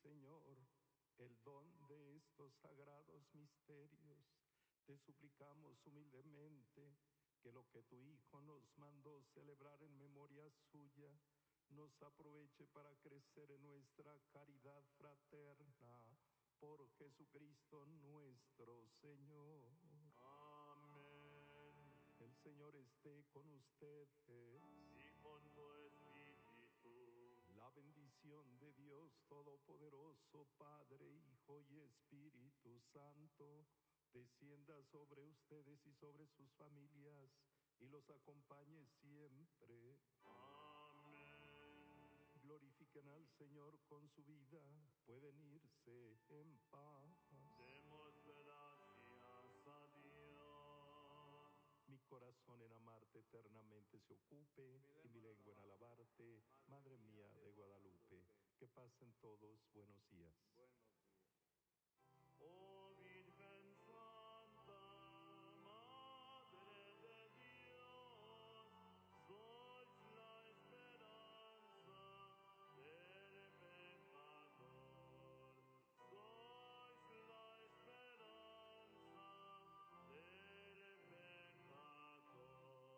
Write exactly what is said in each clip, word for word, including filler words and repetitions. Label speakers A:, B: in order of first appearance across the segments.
A: Señor, el don de estos sagrados misterios. Te suplicamos humildemente que lo que tu Hijo nos mandó celebrar en memoria suya nos aproveche para crecer en nuestra caridad fraterna. Por Jesucristo nuestro Señor.
B: Amén.
A: El Señor esté con ustedes.
B: Y con tu espíritu.
A: La bendición de Dios Todopoderoso, Padre, Hijo y Espíritu Santo, descienda sobre ustedes y sobre sus familias y los acompañe siempre.
B: Amén.
A: Glorifiquen al Señor con su vida. Pueden irse en paz.
B: Demos gracias a Dios.
A: Mi corazón en amarte eternamente se ocupe y mi lengua en alabarte, Madre mía de Guadalupe. Que pasen todos buenos días.
B: Oh Virgen Santa, Madre de Dios, sois la esperanza del pecador, sois la esperanza del pecador.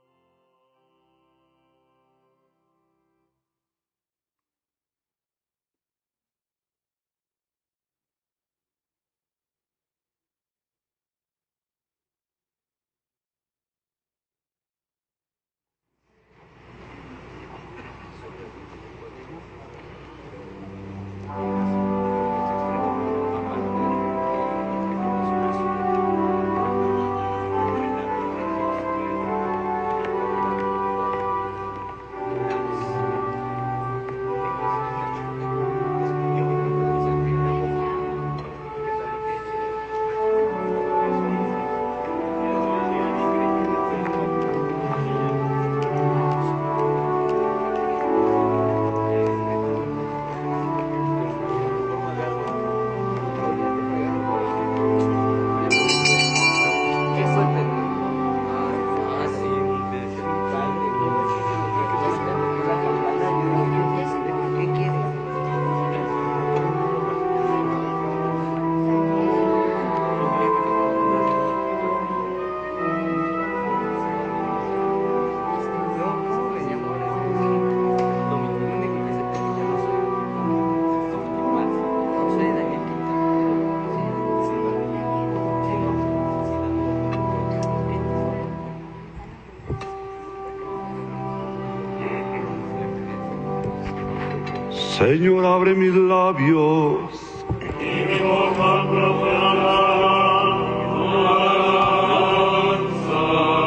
C: Señor, abre mis labios,
B: Y mi boca proclamará tu alabanza.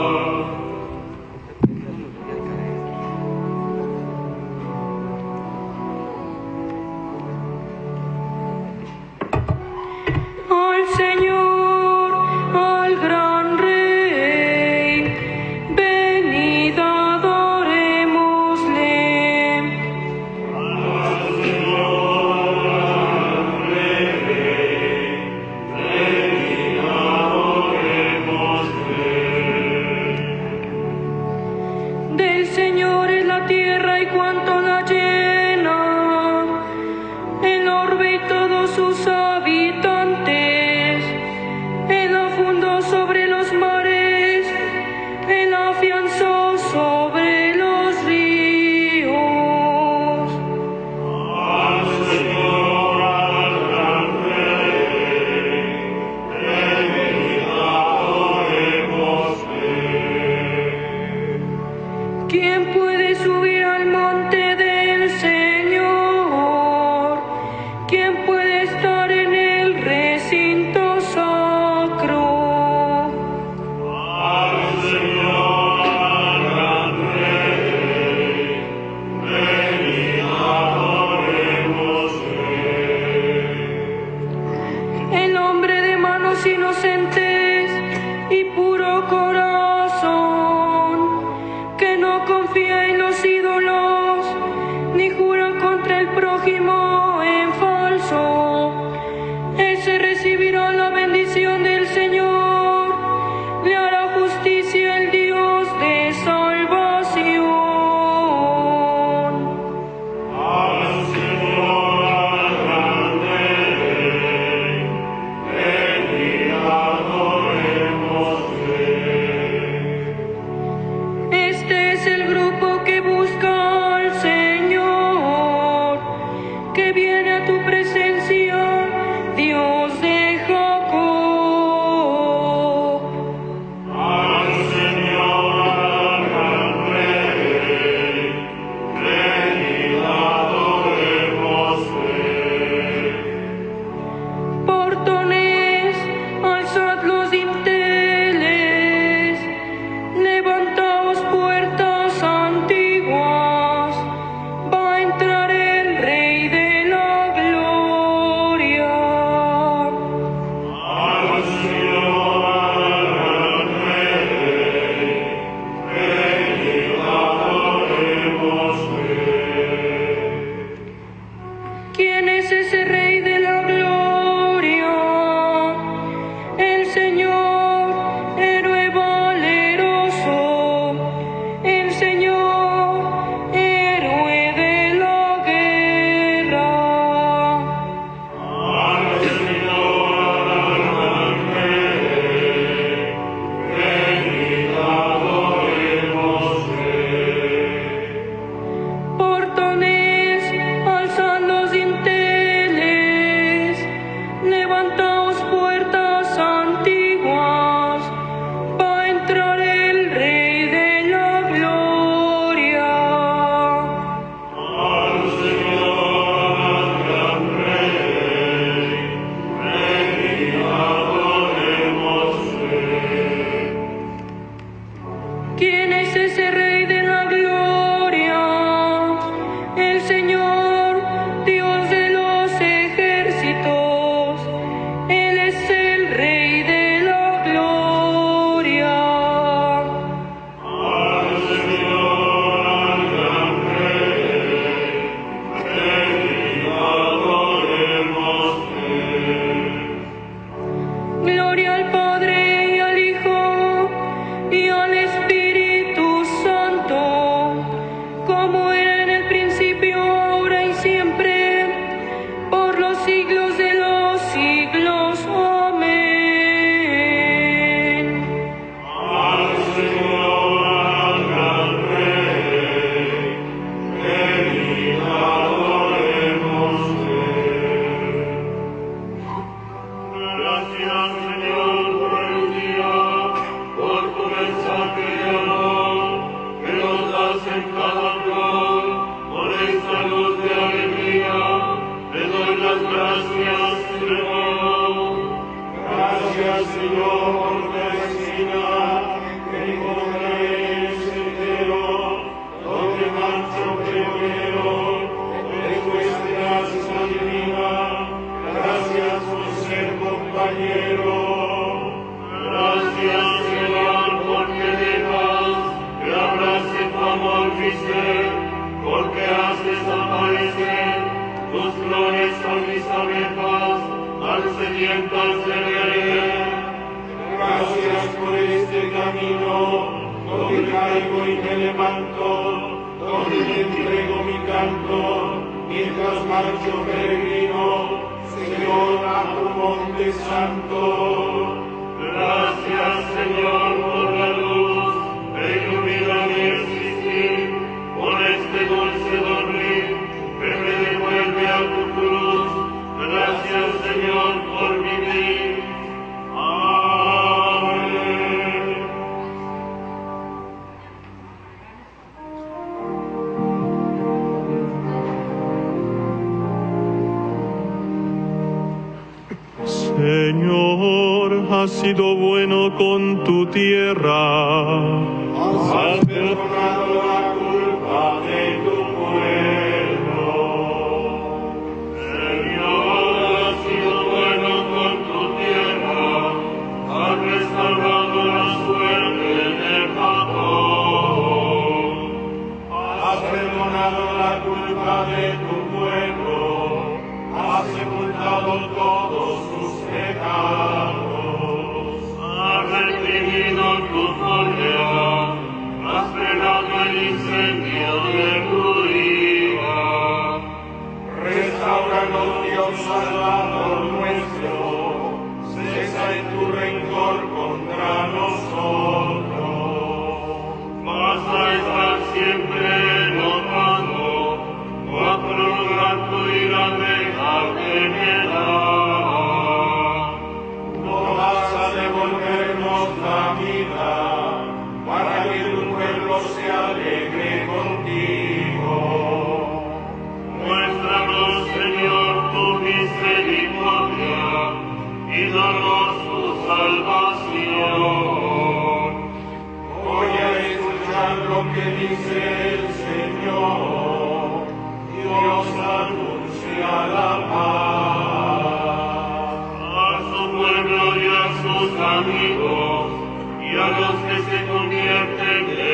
D: Al Señor, al gran Rey, venid adorémosle. Del Señor es la tierra y cuanto la llena, el orbe y todos sus habitantes. Él la fundó sobre los mares, Él la afianzó sobre los ríos. ¿Quién puede subir al monte del Señor? ¿Quién puede estar en el recinto sacro? El hombre de manos inocentes y puro corazón, que no confía en los ídolos, ni jura contra el prójimo en falso, ese recibirá la bendición del Señor, le hará justicia el Dios de salvación.
B: Al Señor, al grande sentarse bien. Gracias por este camino, donde caigo y me levanto, donde te entrego mi canto, mientras marcho peregrino, Señor, a tu monte santo. Gracias, Señor, por la luz que ilumina mi existir, por este dulce dormir que me devuelve a tu cruz. Gracias, Señor, por vivir. Amén.
E: Señor, has sido bueno con tu tierra.
B: Has perdonado la culpa de tu pueblo. Señor, has sido bueno con tu tierra. Has restaurado la suerte de Jacob. Has perdonado la culpa de tu pueblo. Has sepultado todos sus pecados. Has redimido tu poder. Has frenado el incendio de tu ira. Restauranos, Dios Salvador nuestro. Cesa en tu rencor contra nosotros. Basta estar siempre enojado, o a prolongar tu ira dejar de mirar. No vas a devolvernos la vida, para que tu pueblo se alegre contigo. Muéstranos, Señor, tu misericordia, y danos tu salvación. Voy a escuchar lo que dice el Señor. Dios anuncia la paz a su pueblo y a sus amigos, y a los que se convierten de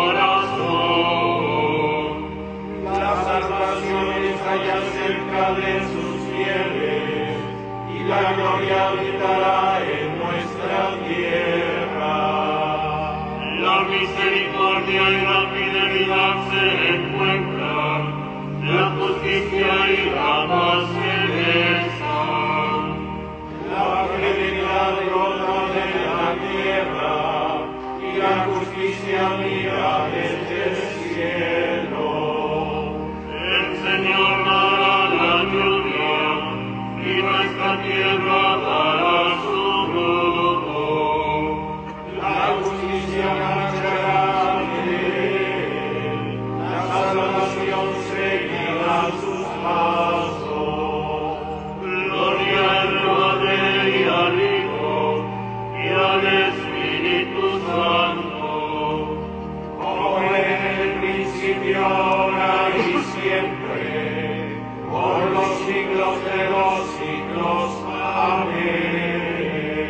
B: corazón. La salvación está ya cerca de sus fieles, y la gloria habitará en nuestra tierra. La misericordia y la fidelidad se encuentran, la justicia y la paz se besan. La fidelidad brota de la tierra, y la justicia mira desde el cielo. El Señor dará la lluvia, y nuestra tierra dará su fruto. La justicia marchará de él, la salvación seguirá sus pasos. Gloria al Padre y al Hijo y al Espíritu Santo, como en el principio, ahora y siempre, por los siglos de los siglos. Amén.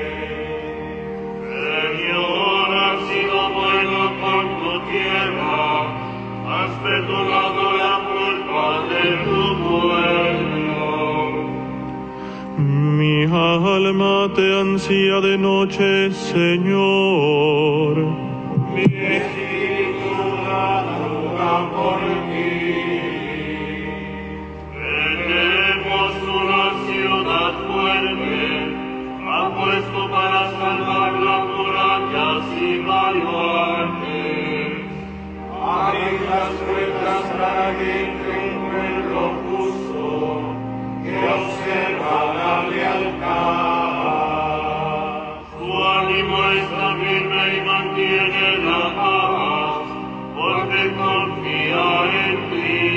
B: Señor, has sido bueno con tu tierra, has perdonado la culpa de tu pueblo.
E: Mi alma te ansía de noche, Señor.
B: Mi espíritu madruga por ti. Tenemos una ciudad fuerte, ha puesto para salvarla murallas y baluartes. Abrid las puertas para que entre un pueblo justo, que observa la lealtad. Su ánimo está firme y mantiene la paz, porque confía en ti.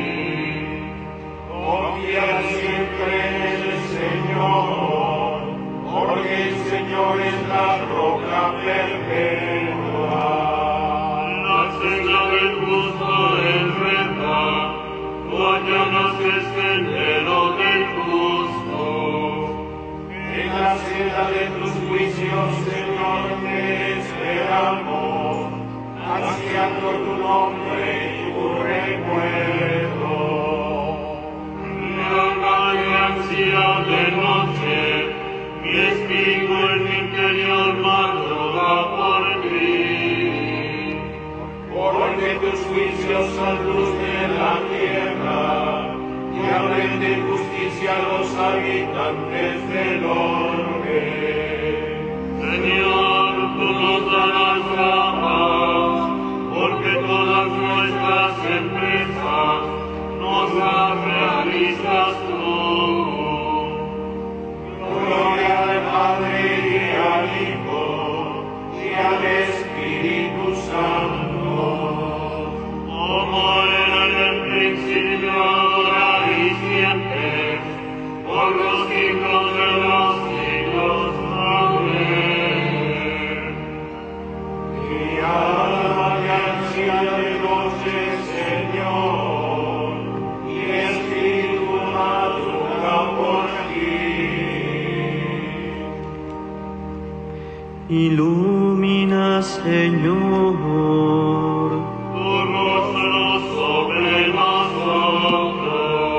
B: Confía siempre en el Señor, porque el Señor es la roca perpetua. La senda del justo es recta, tú allanas el sendero del justo. En la senda de tus juicios, Señor, te esperamos, ansiando tu nombre y tu recuerdo. Mi alma te ansía de noche, gloriosa luz de la tierra, y abren de justicia a los habitantes del orbe.
E: Señor, tú nos darás la paz, porque todas nuestras empresas nos las realizas tú.
B: Gloria al Padre y al Hijo y al Espíritu Santo,
E: Como era en el principio, ahora y siempre, por los siglos de los siglos. Amén.
B: y a la anciana de noche, Señor, y Espíritu madruga por ti.
F: Ilumina, Señor,
E: Tu rostro sobre nosotros.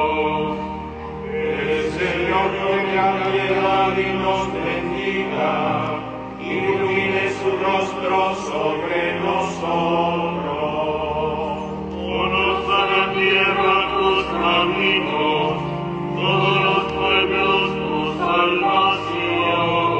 B: El Señor tenga piedad y nos bendiga, ilumine su rostro sobre nosotros.
E: Conoce la tierra tus caminos, todos los pueblos tu salvación.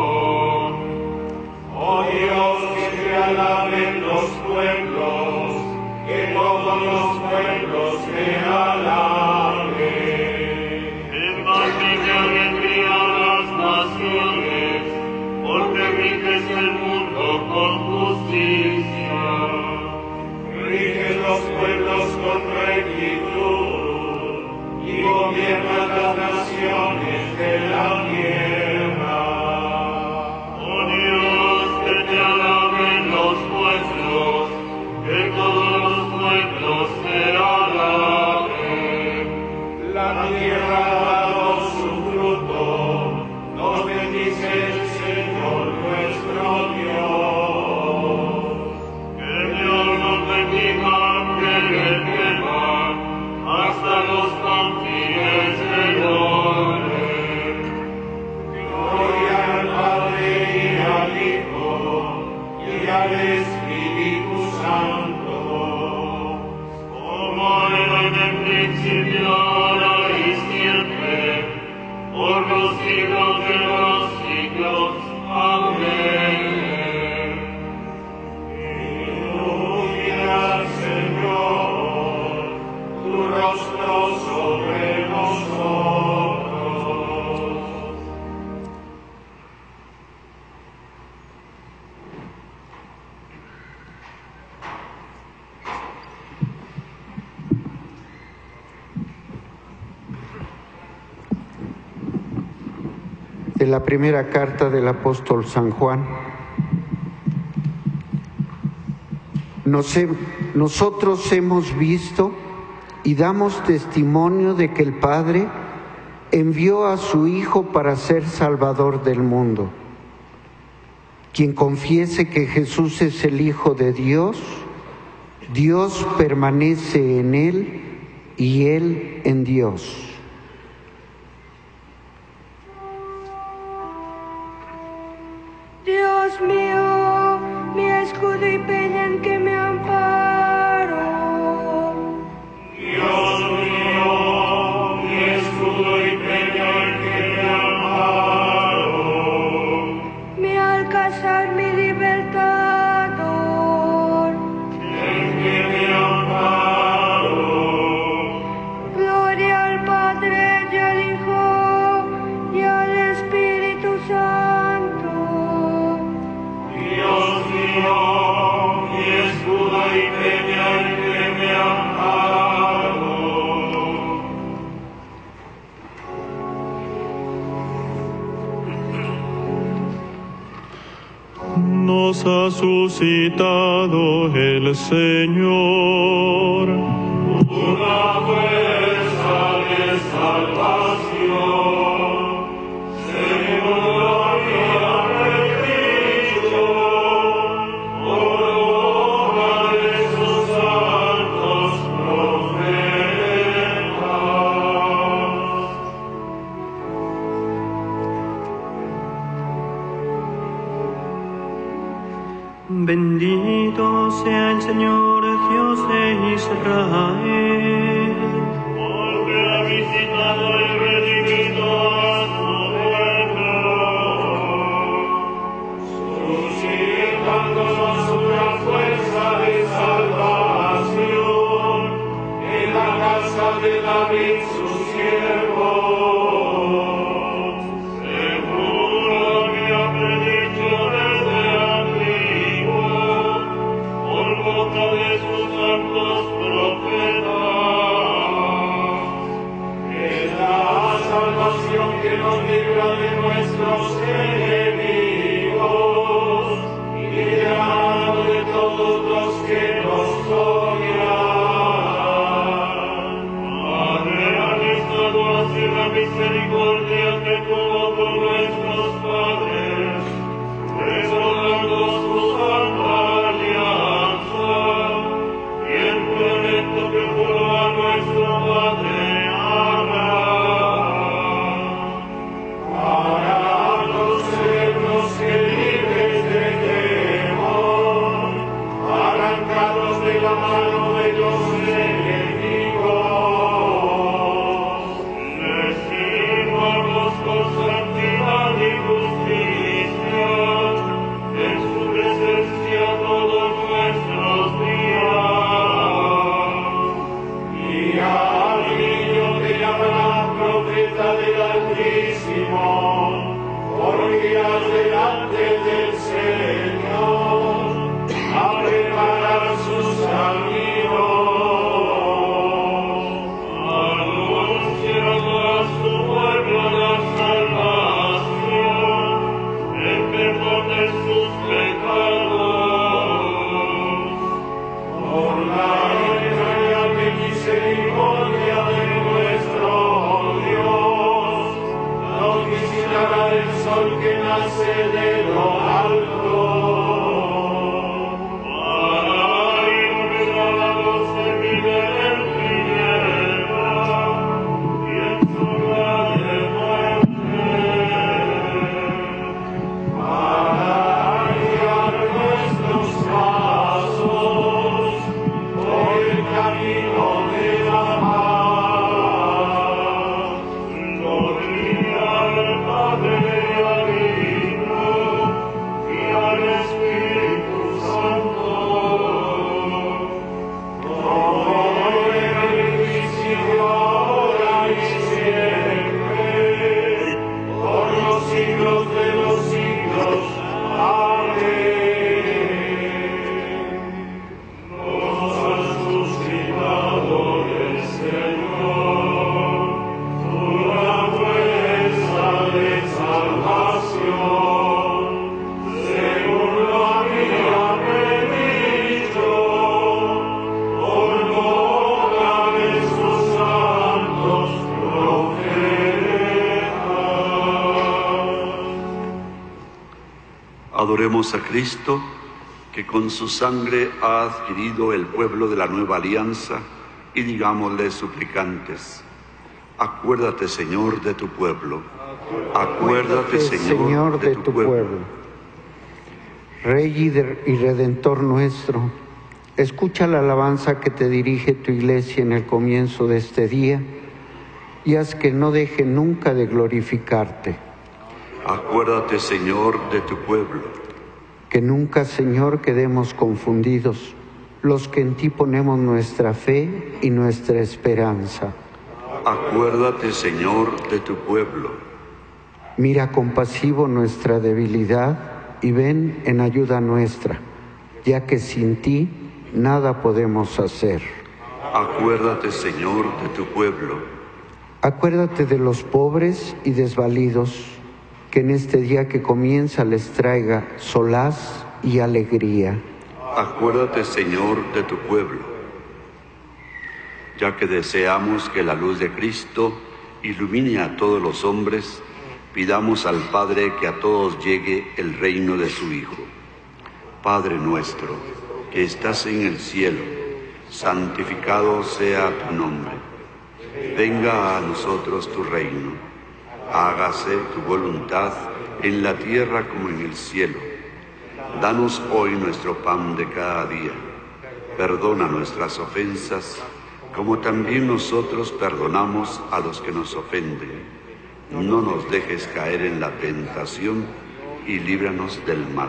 B: Oh Dios, que te alaben los pueblos, que todos los pueblos te alaben.
E: En paz y alegría las naciones, porque riges el mundo con justicia.
B: Rige los pueblos con rectitud y gobierna las naciones de la tierra.
E: Oh Dios, que te alaben los pueblos, que todos los pueblos te alaben.
B: La tierra ha dado su fruto, nos bendice el Señor nuestro Dios.
E: Que Dios nos bendiga, que le tema, hasta los confines del orbe.
B: Gloria al Padre y al Hijo y al Espíritu Santo,
E: Como era en el principio, ahora y siempre, por los siglos de los siglos. Amén.
B: ilumina, Señor, tu rostro sobre nosotros.
G: De la primera carta del apóstol San Juan. Nos he- nosotros hemos visto y damos testimonio de que el Padre envió a su Hijo para ser Salvador del mundo. Quien confiese que Jesús es el Hijo de Dios, Dios permanece en él y él en Dios.
D: Dios mío, mi escudo y peña en que me amparo.
B: Dios mío, mi escudo y peña en que me amparo.
D: Mi alcázar, mi libertador.
B: En que me amparo.
D: Gloria al Padre y al Hijo y al Espíritu Santo.
B: Dios mío, mi escudo y peña en que me amparo.
E: Nos ha suscitado el Señor.
B: Una fuerza de salvación, según gloria del Cristo, por obra de sus santos profetas.
F: Bendito sea el Señor Dios de Israel.
E: Porque ha visitado y redimido a su pueblo,
B: suscitándonos una fuerza de salvación en la casa de David su siervo.
E: seguro había predicho desde antiguo, por boca de sus santos profetas.
B: Es la salvación que nos libra de nuestros enemigos y de la mano de todos los que nos odian.
E: Ha realizado así la misericordia que tuvo con nuestros padres, recordando su santa alianza y el proyecto que juró a nuestro padre Abraham.
B: Para concedernos que libres de temor, arrancados de la mano de los enemigos,
E: Les sirvamos con santidad y justicia, en su presencia todos nuestros días.
B: y al niño de Abraham, profeta del Altísimo, por guías delante del Señor, a preparar sus caminos.
E: Anunciando a su pueblo la salvación, el perdón de sus pecados.
B: Por la entrañable misericordia de nuestro Dios, nos visitará el sol que nace de lo alto,
E: Para iluminar a los que viven en tinieblas y en sombra de muerte.
B: para guiar nuestros pasos por el camino de la paz.
E: Gloria al Padre y al Hijo y al Espíritu Santo,
B: Como era en el principio, ahora y siempre, por los siglos de los siglos. Amén. Nos has suscitado el Señor, una fuerza de salvación, según lo había predicho, por boca de sus santos profetas.
C: Adoremos a Cristo, que con su sangre ha adquirido el pueblo de la nueva alianza, y digámosle suplicantes: acuérdate, Señor, de tu pueblo. Acuérdate, Señor, de tu pueblo.
G: Rey y, de- y Redentor nuestro, escucha la alabanza que te dirige tu iglesia en el comienzo de este día y haz que no deje nunca de glorificarte.
C: Acuérdate, Señor, de tu pueblo.
G: Que nunca, Señor, quedemos confundidos los que en ti ponemos nuestra fe y nuestra esperanza.
C: Acuérdate, Señor, de tu pueblo.
G: Mira compasivo nuestra debilidad y ven en ayuda nuestra, ya que sin ti nada podemos hacer.
C: Acuérdate, Señor, de tu pueblo.
G: Acuérdate de los pobres y desvalidos, que en este día que comienza les traiga solaz y alegría.
C: Acuérdate, Señor, de tu pueblo. Ya que deseamos que la luz de Cristo ilumine a todos los hombres, pidamos al Padre que a todos llegue el reino de su Hijo. Padre nuestro, que estás en el cielo, santificado sea tu nombre. Venga a nosotros tu reino. Hágase tu voluntad en la tierra como en el cielo. Danos hoy nuestro pan de cada día. perdona nuestras ofensas, como también nosotros perdonamos a los que nos ofenden. No nos dejes caer en la tentación y líbranos del mal.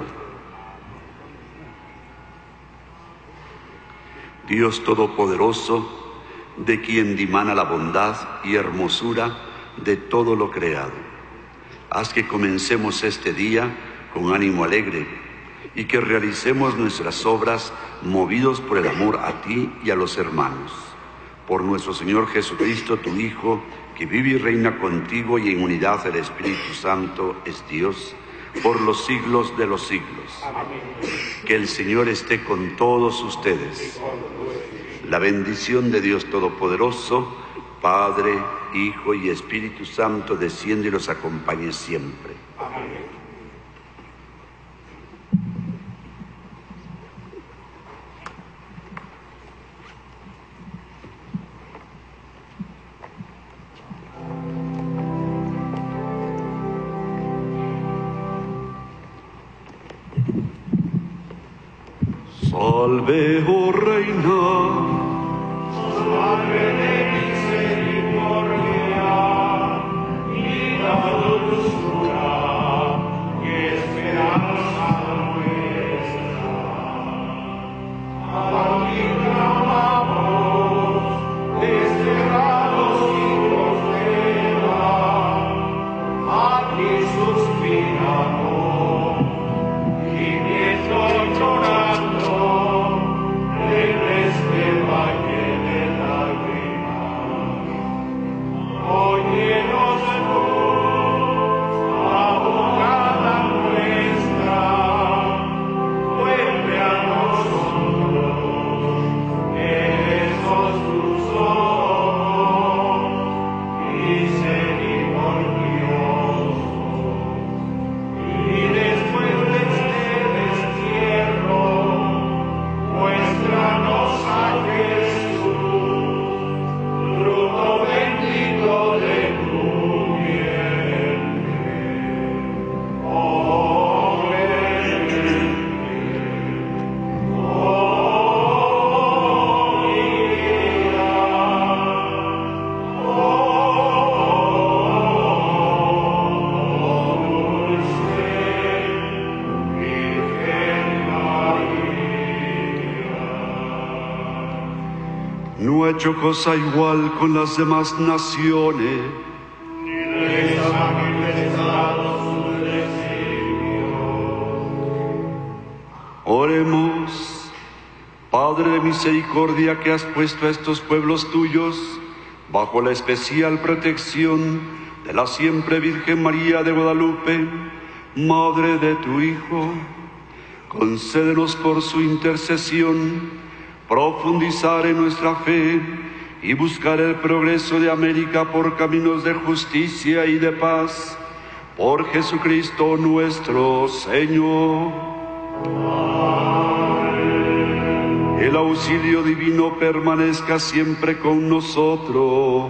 C: Dios Todopoderoso, de quien dimana la bondad y hermosura de todo lo creado, haz que comencemos este día con ánimo alegre y que realicemos nuestras obras movidos por el amor a ti y a los hermanos. Por nuestro Señor Jesucristo, tu Hijo, que vive y reina contigo y en unidad del Espíritu Santo es Dios, por los siglos de los siglos. Amén. Que el Señor esté con todos ustedes. La bendición de Dios Todopoderoso, Padre, Hijo y Espíritu Santo, desciende y los acompañe siempre. Amén. Salve, oh Reina.
B: Salve de misericordia, vida, dulzura y esperanza nuestra. A ti clamamos, desterrados hijos de Eva, a ti suspiramos, gimiendo y llorando.
C: No ha hecho cosa igual con las demás naciones.
B: Ni les ha manifestado su designio.
C: Oremos. Padre de misericordia, que has puesto a estos pueblos tuyos bajo la especial protección de la siempre Virgen María de Guadalupe, Madre de tu Hijo, concédenos por su intercesión profundizar en nuestra fe y buscar el progreso de América por caminos de justicia y de paz, por Jesucristo nuestro Señor. Amén. El auxilio divino permanezca siempre con nosotros.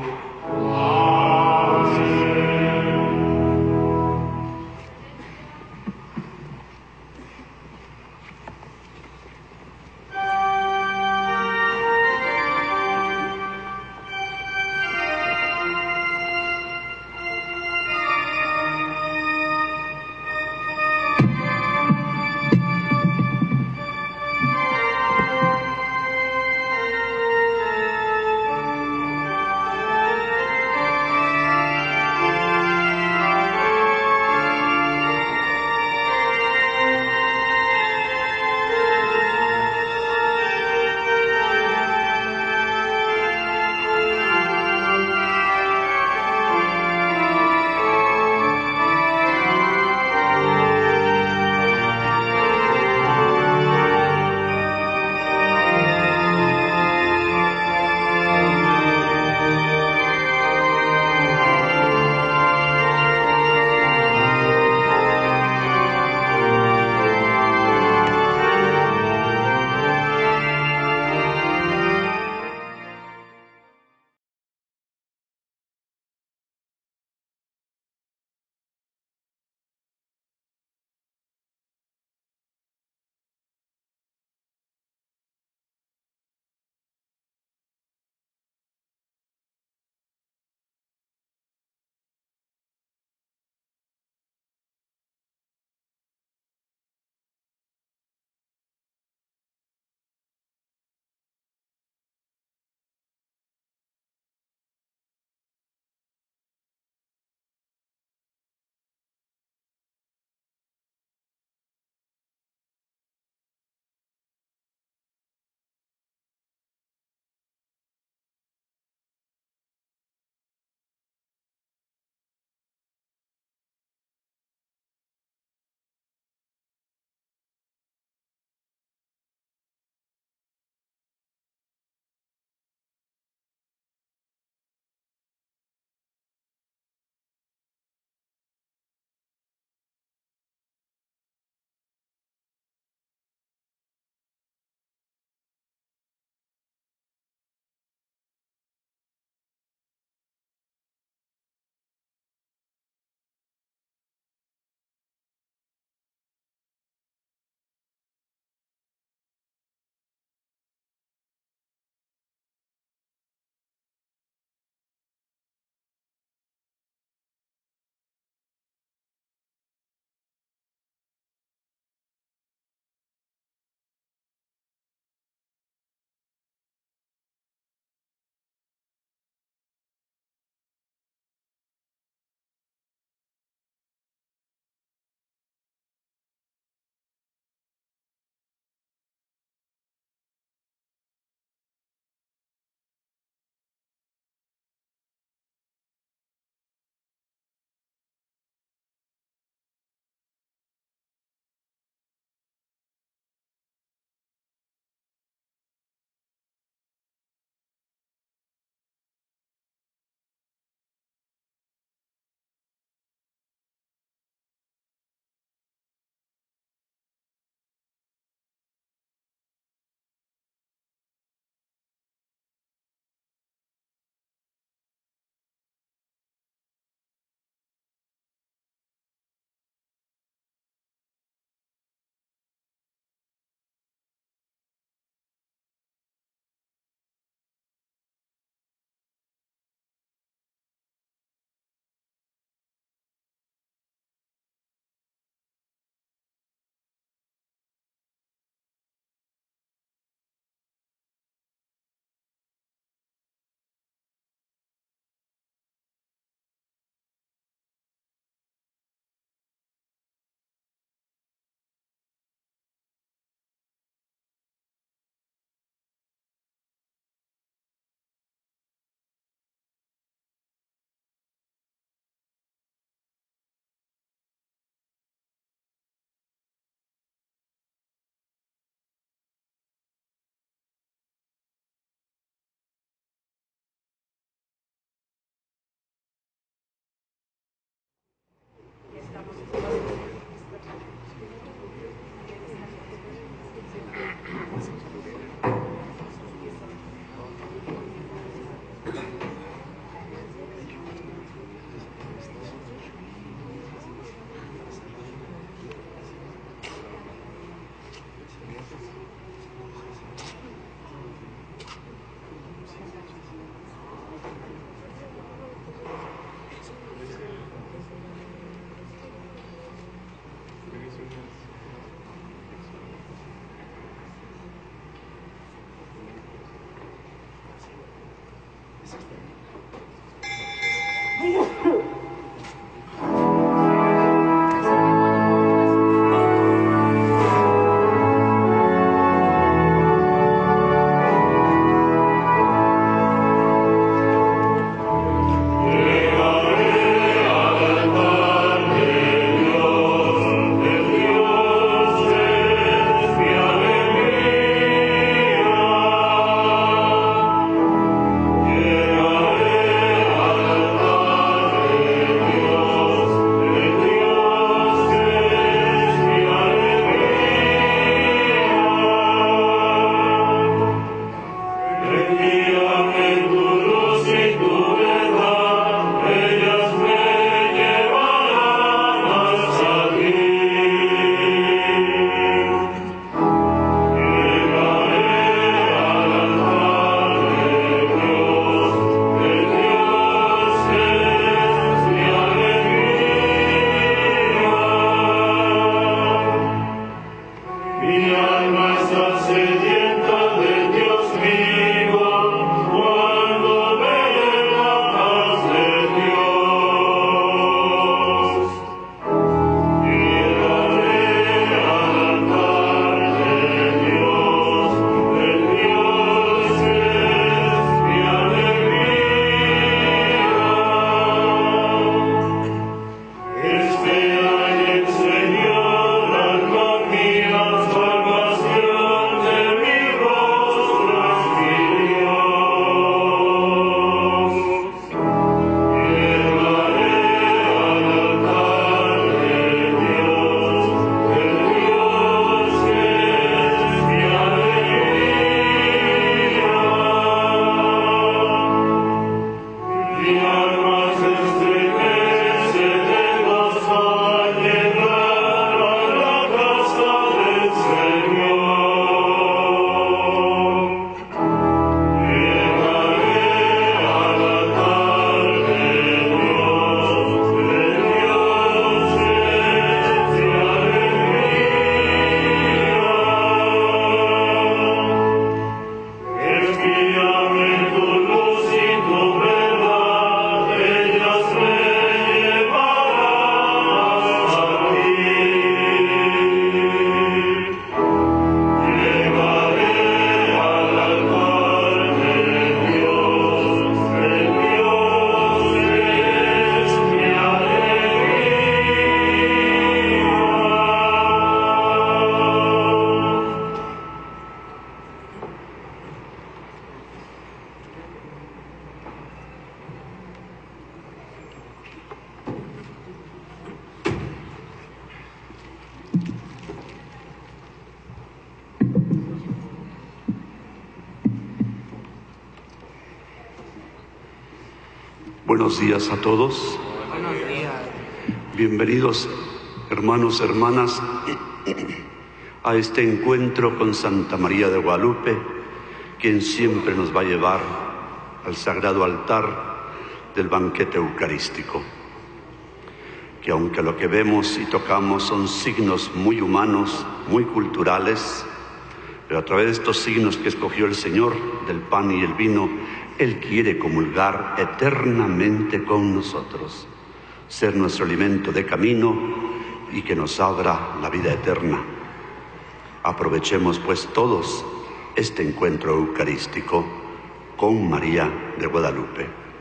C: Buenos días a todos.
H: Buenos días.
C: Bienvenidos, hermanos, hermanas, a este encuentro con Santa María de Guadalupe, quien siempre nos va a llevar al sagrado altar del banquete eucarístico. Que aunque lo que vemos y tocamos son signos muy humanos, muy culturales, pero a través de estos signos que escogió el Señor, del pan y el vino, Él quiere comulgar eternamente con nosotros, ser nuestro alimento de camino y que nos abra la vida eterna. Aprovechemos pues todos este encuentro eucarístico con María de Guadalupe.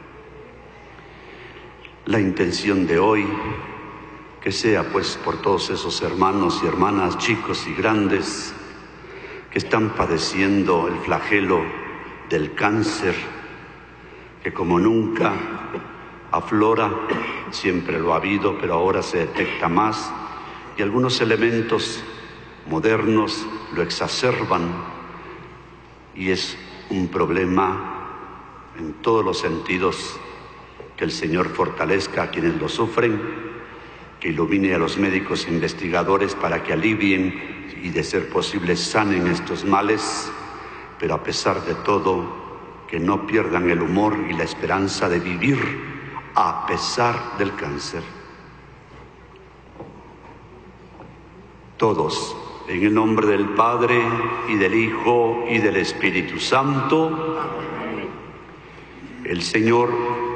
C: La intención de hoy, que sea pues por todos esos hermanos y hermanas, chicos y grandes, que están padeciendo el flagelo del cáncer, que como nunca aflora, siempre lo ha habido, pero ahora se detecta más, y algunos elementos modernos lo exacerban, y es un problema en todos los sentidos. Que el Señor fortalezca a quienes lo sufren, que ilumine a los médicos investigadores para que alivien y, de ser posible, sanen estos males, pero a pesar de todo, que no pierdan el humor y la esperanza de vivir a pesar del cáncer. Todos, en el nombre del Padre, y del Hijo, y del Espíritu Santo, el Señor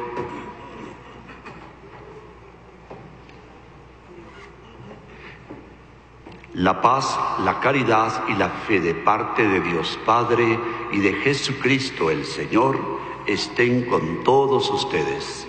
C: la paz, la caridad y la fe de parte de Dios Padre y de Jesucristo el Señor estén con todos ustedes.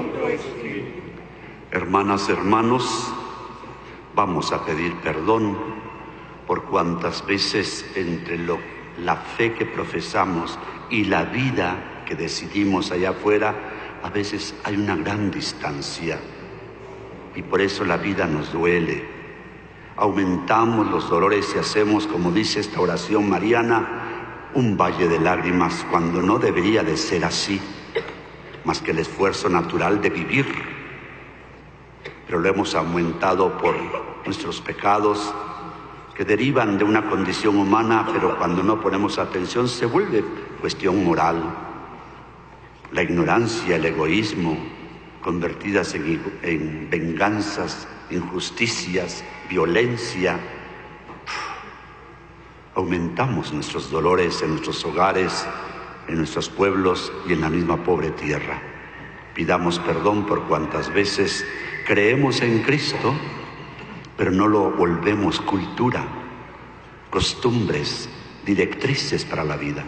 C: Hermanas, hermanos, vamos a pedir perdón por cuantas veces entre lo, la fe que profesamos y la vida que decidimos allá afuera, a veces hay una gran distancia y por eso la vida nos duele. Aumentamos los dolores y hacemos, como dice esta oración mariana, un valle de lágrimas cuando no debería de ser así, más que el esfuerzo natural de vivir. Pero lo hemos aumentado por nuestros pecados que derivan de una condición humana, pero cuando no ponemos atención se vuelve cuestión moral. La ignorancia, el egoísmo, convertidas en, en venganzas, injusticias, violencia. Aumentamos nuestros dolores en nuestros hogares, en nuestros pueblos y en la misma pobre tierra. Pidamos perdón por cuantas veces creemos en Cristo, pero no lo volvemos cultura, costumbres, directrices para la vida.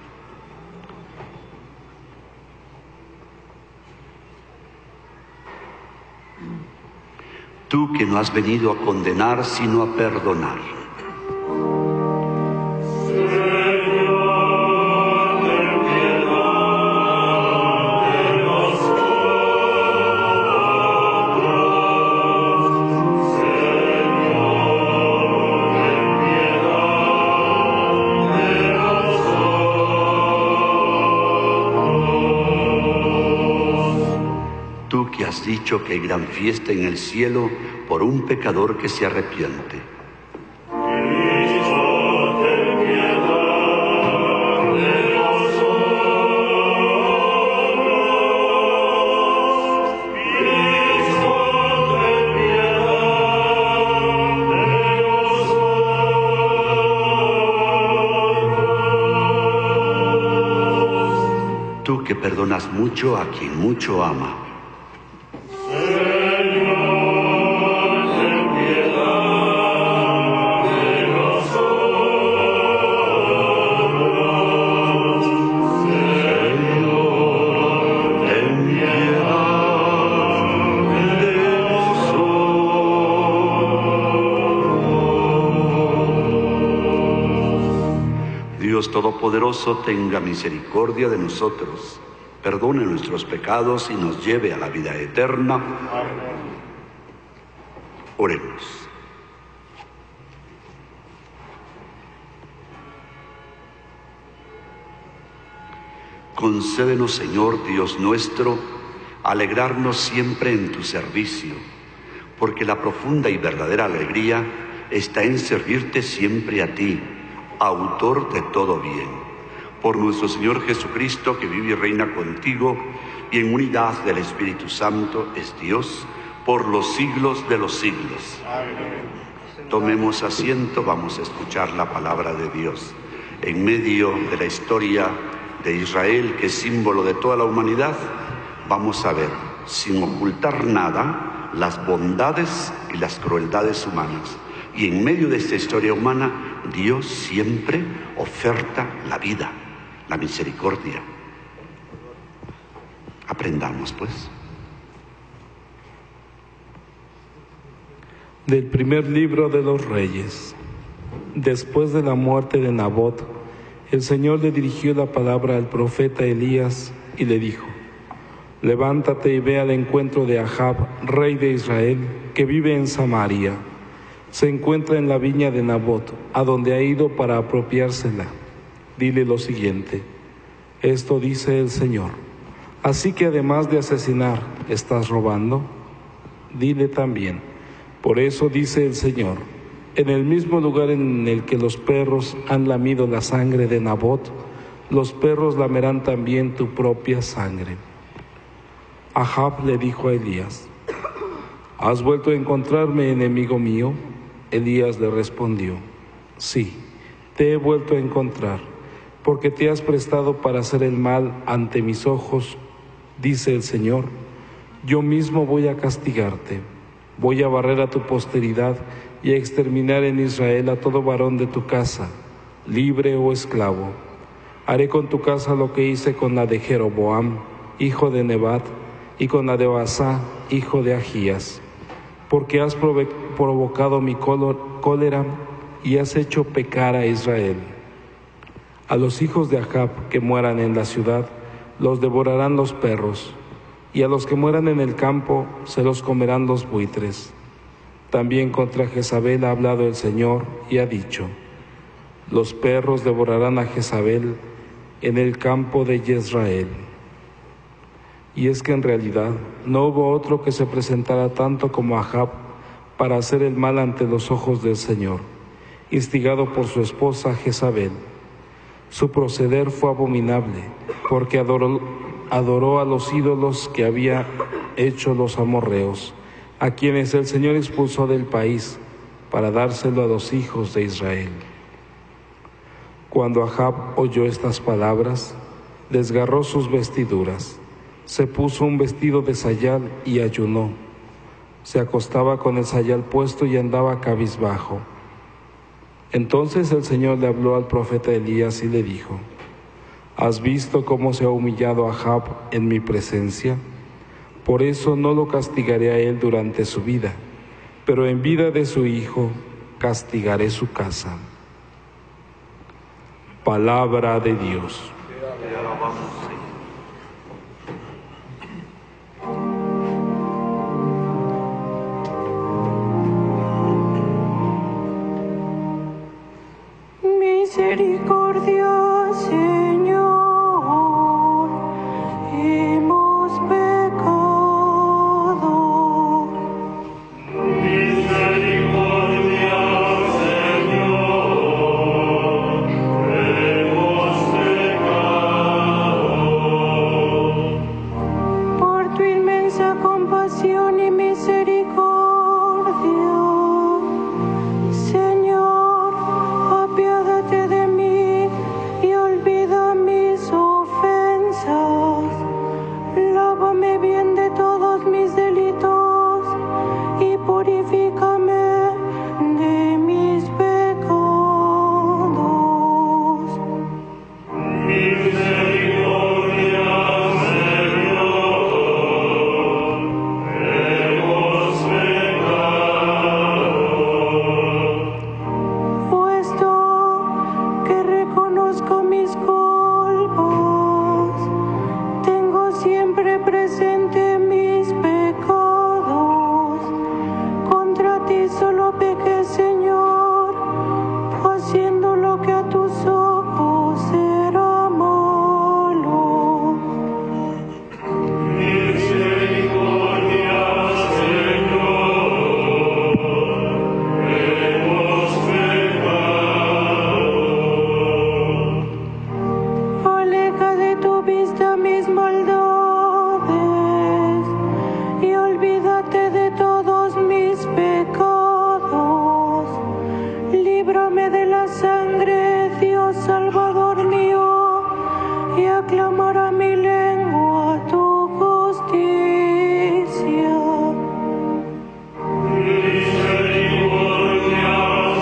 C: Tú que no has venido a condenar, sino a perdonar. has dicho que hay gran fiesta en el cielo por un pecador que se arrepiente. Tú que perdonas mucho a quien mucho ama. Todopoderoso, tenga misericordia de nosotros, perdone nuestros pecados y nos lleve a la vida eterna. Amén. Oremos. Concédenos, Señor Dios nuestro, alegrarnos siempre en tu servicio, porque la profunda y verdadera alegría está en servirte siempre a ti, autor de todo bien, por nuestro Señor Jesucristo, que vive y reina contigo y en unidad del Espíritu Santo es Dios por los siglos de los siglos. Amén. Tomemos asiento, vamos a escuchar la palabra de Dios. En medio de la historia de Israel, que es símbolo de toda la humanidad, vamos a ver, sin ocultar nada, las bondades y las crueldades humanas. Y en medio de esta historia humana, Dios siempre oferta la vida, la misericordia. Aprendamos, pues.
H: Del primer libro de los Reyes. Después de la muerte de Nabot, el Señor le dirigió la palabra al profeta Elías y le dijo: levántate y ve al encuentro de Ahab, rey de Israel, que vive en Samaria. Se encuentra en la viña de Nabot, a donde ha ido para apropiársela. Dile lo siguiente: esto dice el Señor, así que además de asesinar, ¿estás robando? Dile también: por eso dice el Señor, en el mismo lugar en el que los perros han lamido la sangre de Nabot, los perros lamerán también tu propia sangre. Ahab le dijo a Elías: ¿has vuelto a encontrarme, enemigo mío? Elías le respondió: sí, te he vuelto a encontrar, porque te has prestado para hacer el mal ante mis ojos. Dice el Señor: yo mismo voy a castigarte, voy a barrer a tu posteridad y a exterminar en Israel a todo varón de tu casa, libre o esclavo. Haré con tu casa lo que hice con la de Jeroboam, hijo de Nebat, y con la de Baasá, hijo de Ahías, porque has provocado mi cólera y has hecho pecar a Israel. A los hijos de Ahab que mueran en la ciudad, los devorarán los perros, y a los que mueran en el campo, se los comerán los buitres. También contra Jezabel ha hablado el Señor y ha dicho: los perros devorarán a Jezabel en el campo de Jezreel. Y es que en realidad no hubo otro que se presentara tanto como Ahab para hacer el mal ante los ojos del Señor, instigado por su esposa Jezabel. Su proceder fue abominable, porque adoró, adoró a los ídolos que había hecho los amorreos, a quienes el Señor expulsó del país para dárselo a los hijos de Israel. Cuando Ahab oyó estas palabras, desgarró sus vestiduras, se puso un vestido de sayal y ayunó. Se acostaba con el sayal puesto y andaba cabizbajo. Entonces el Señor le habló al profeta Elías y le dijo: ¿has visto cómo se ha humillado Ahab en mi presencia? Por eso no lo castigaré a él durante su vida, pero en vida de su hijo castigaré su casa. Palabra de Dios.
C: Te alabamos, Señor.
D: Misericordia, Señor, hemos pecado. compasión y misericordia. Señor, apiádate de mí y olvida mis ofensas. Lávame bien de todos mis delitos y purifícame de mis pecados.
B: Misericordia, Señor, hemos pecado.
D: Puesto que reconozco mis culpas, tengo siempre presente mis pecados. Contra ti solo pequé, Señor, haciendo lo que a tus ojos era malo.
B: Misericordia, Señor, hemos pecado.
D: Aleja de tu vista mis maldades y olvídate de todos mis pecados. Líbrame de la sangre, Dios Salvador mío, y aclamará mi lengua tu justicia.
B: Misericordia,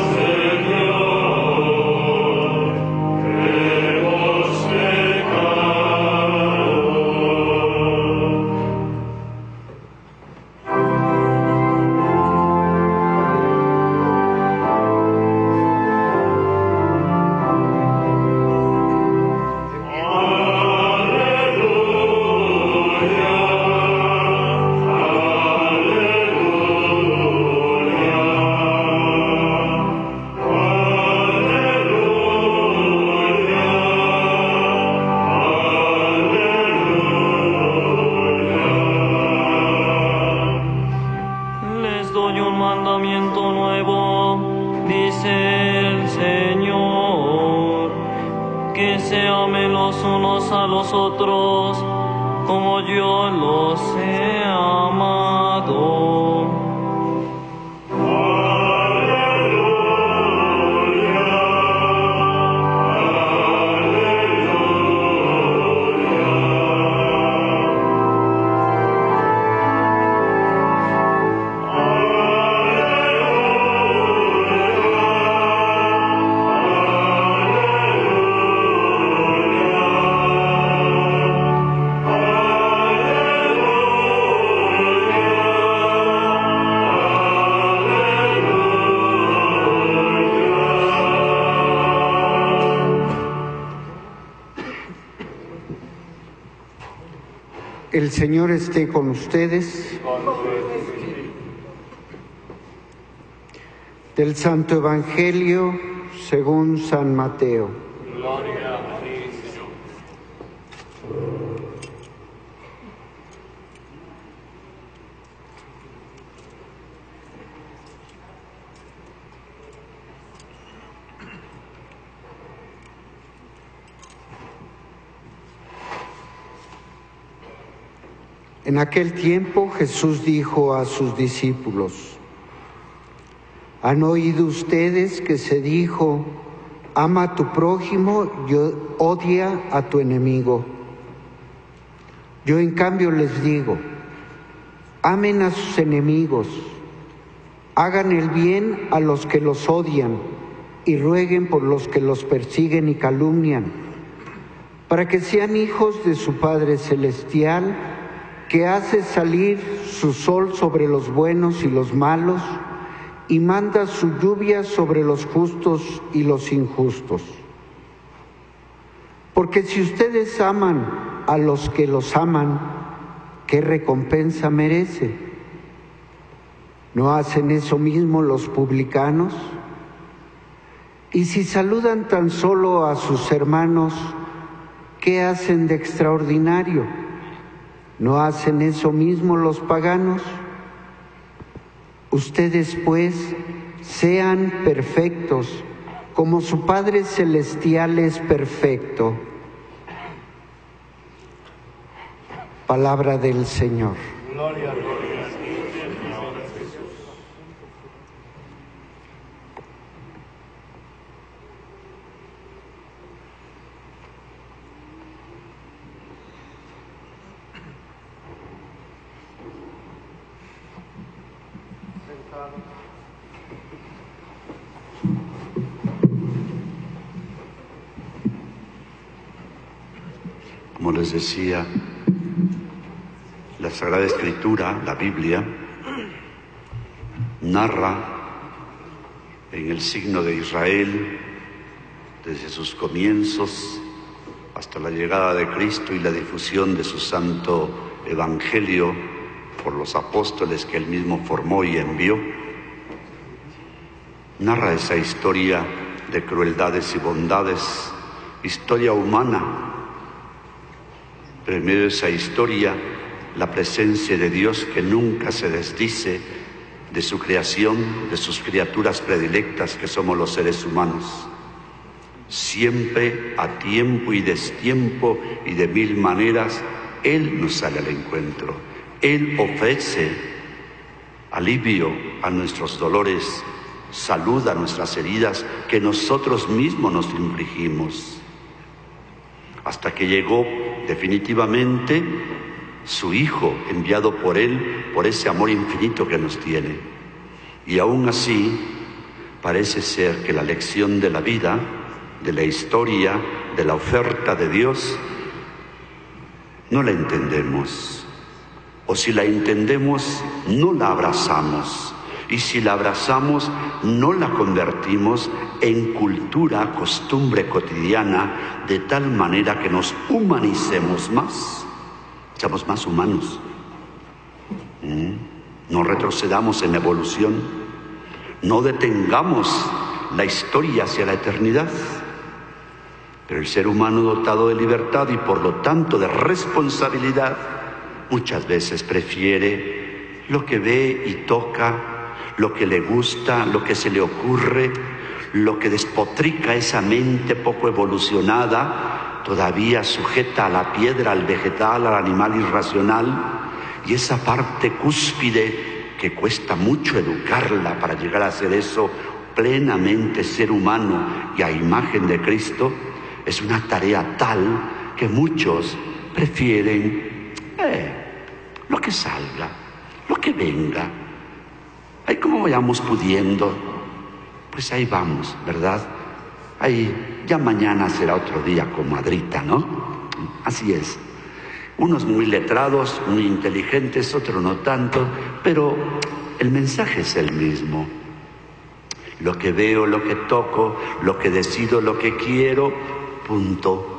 B: Señor, hemos pecado.
F: Les doy un mandamiento nuevo, dice el Señor, que se amen los unos a los otros como yo los he amado.
G: El Señor esté con ustedes. Del Santo Evangelio según San Mateo.
B: Gloria a ti, Señor.
G: En aquel tiempo Jesús dijo a sus discípulos: ¿Han oído ustedes que se dijo, ama a tu prójimo y odia a tu enemigo? Yo en cambio les digo, amen a sus enemigos, hagan el bien a los que los odian y rueguen por los que los persiguen y calumnian, para que sean hijos de su Padre Celestial, que hace salir su sol sobre los buenos y los malos, y manda su lluvia sobre los justos y los injustos. Porque si ustedes aman a los que los aman, ¿qué recompensa merece? ¿No hacen eso mismo los publicanos? Y si saludan tan solo a sus hermanos, ¿qué hacen de extraordinario? ¿No hacen eso mismo los paganos? Ustedes, pues, sean perfectos, como su Padre Celestial es perfecto. Palabra del Señor.
B: Gloria a Dios.
C: Como les decía, la Sagrada Escritura, la Biblia, narra en el signo de Israel, desde sus comienzos hasta la llegada de Cristo y la difusión de su santo Evangelio por los apóstoles que él mismo formó y envió, narra esa historia de crueldades y bondades, historia humana. Pero en medio de esa historia, la presencia de Dios que nunca se desdice de su creación, de sus criaturas predilectas que somos los seres humanos. Siempre, a tiempo y destiempo y de mil maneras, Él nos sale al encuentro. Él ofrece alivio a nuestros dolores, salud a nuestras heridas que nosotros mismos nos infligimos. Hasta que llegó definitivamente su Hijo, enviado por Él, por ese amor infinito que nos tiene. Y aún así, parece ser que la lección de la vida, de la historia, de la oferta de Dios, no la entendemos. O si la entendemos, no la abrazamos. Y si la abrazamos, no la convertimos en cultura, costumbre cotidiana, de tal manera que nos humanicemos más, seamos más humanos. ¿Mm? No retrocedamos en la evolución, no detengamos la historia hacia la eternidad. Pero el ser humano dotado de libertad y por lo tanto de responsabilidad, muchas veces prefiere lo que ve y toca, lo que le gusta, lo que se le ocurre, lo que despotrica esa mente poco evolucionada, todavía sujeta a la piedra, al vegetal, al animal irracional, y esa parte cúspide que cuesta mucho educarla para llegar a ser eso, plenamente ser humano y a imagen de Cristo, es una tarea tal que muchos prefieren eh, lo que salga, lo que venga. Ahí como vayamos pudiendo, pues ahí vamos, ¿verdad? Ahí ya mañana será otro día, comadrita, ¿no? Así es. Unos muy letrados, muy inteligentes, otros no tanto, pero el mensaje es el mismo. Lo que veo, lo que toco, lo que decido, lo que quiero, punto.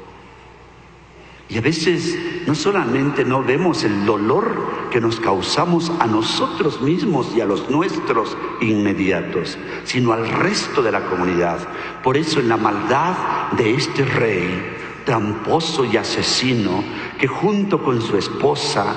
C: Y a veces no solamente no vemos el dolor que nos causamos a nosotros mismos y a los nuestros inmediatos, sino al resto de la comunidad. Por eso en la maldad de este rey, tramposo y asesino, que junto con su esposa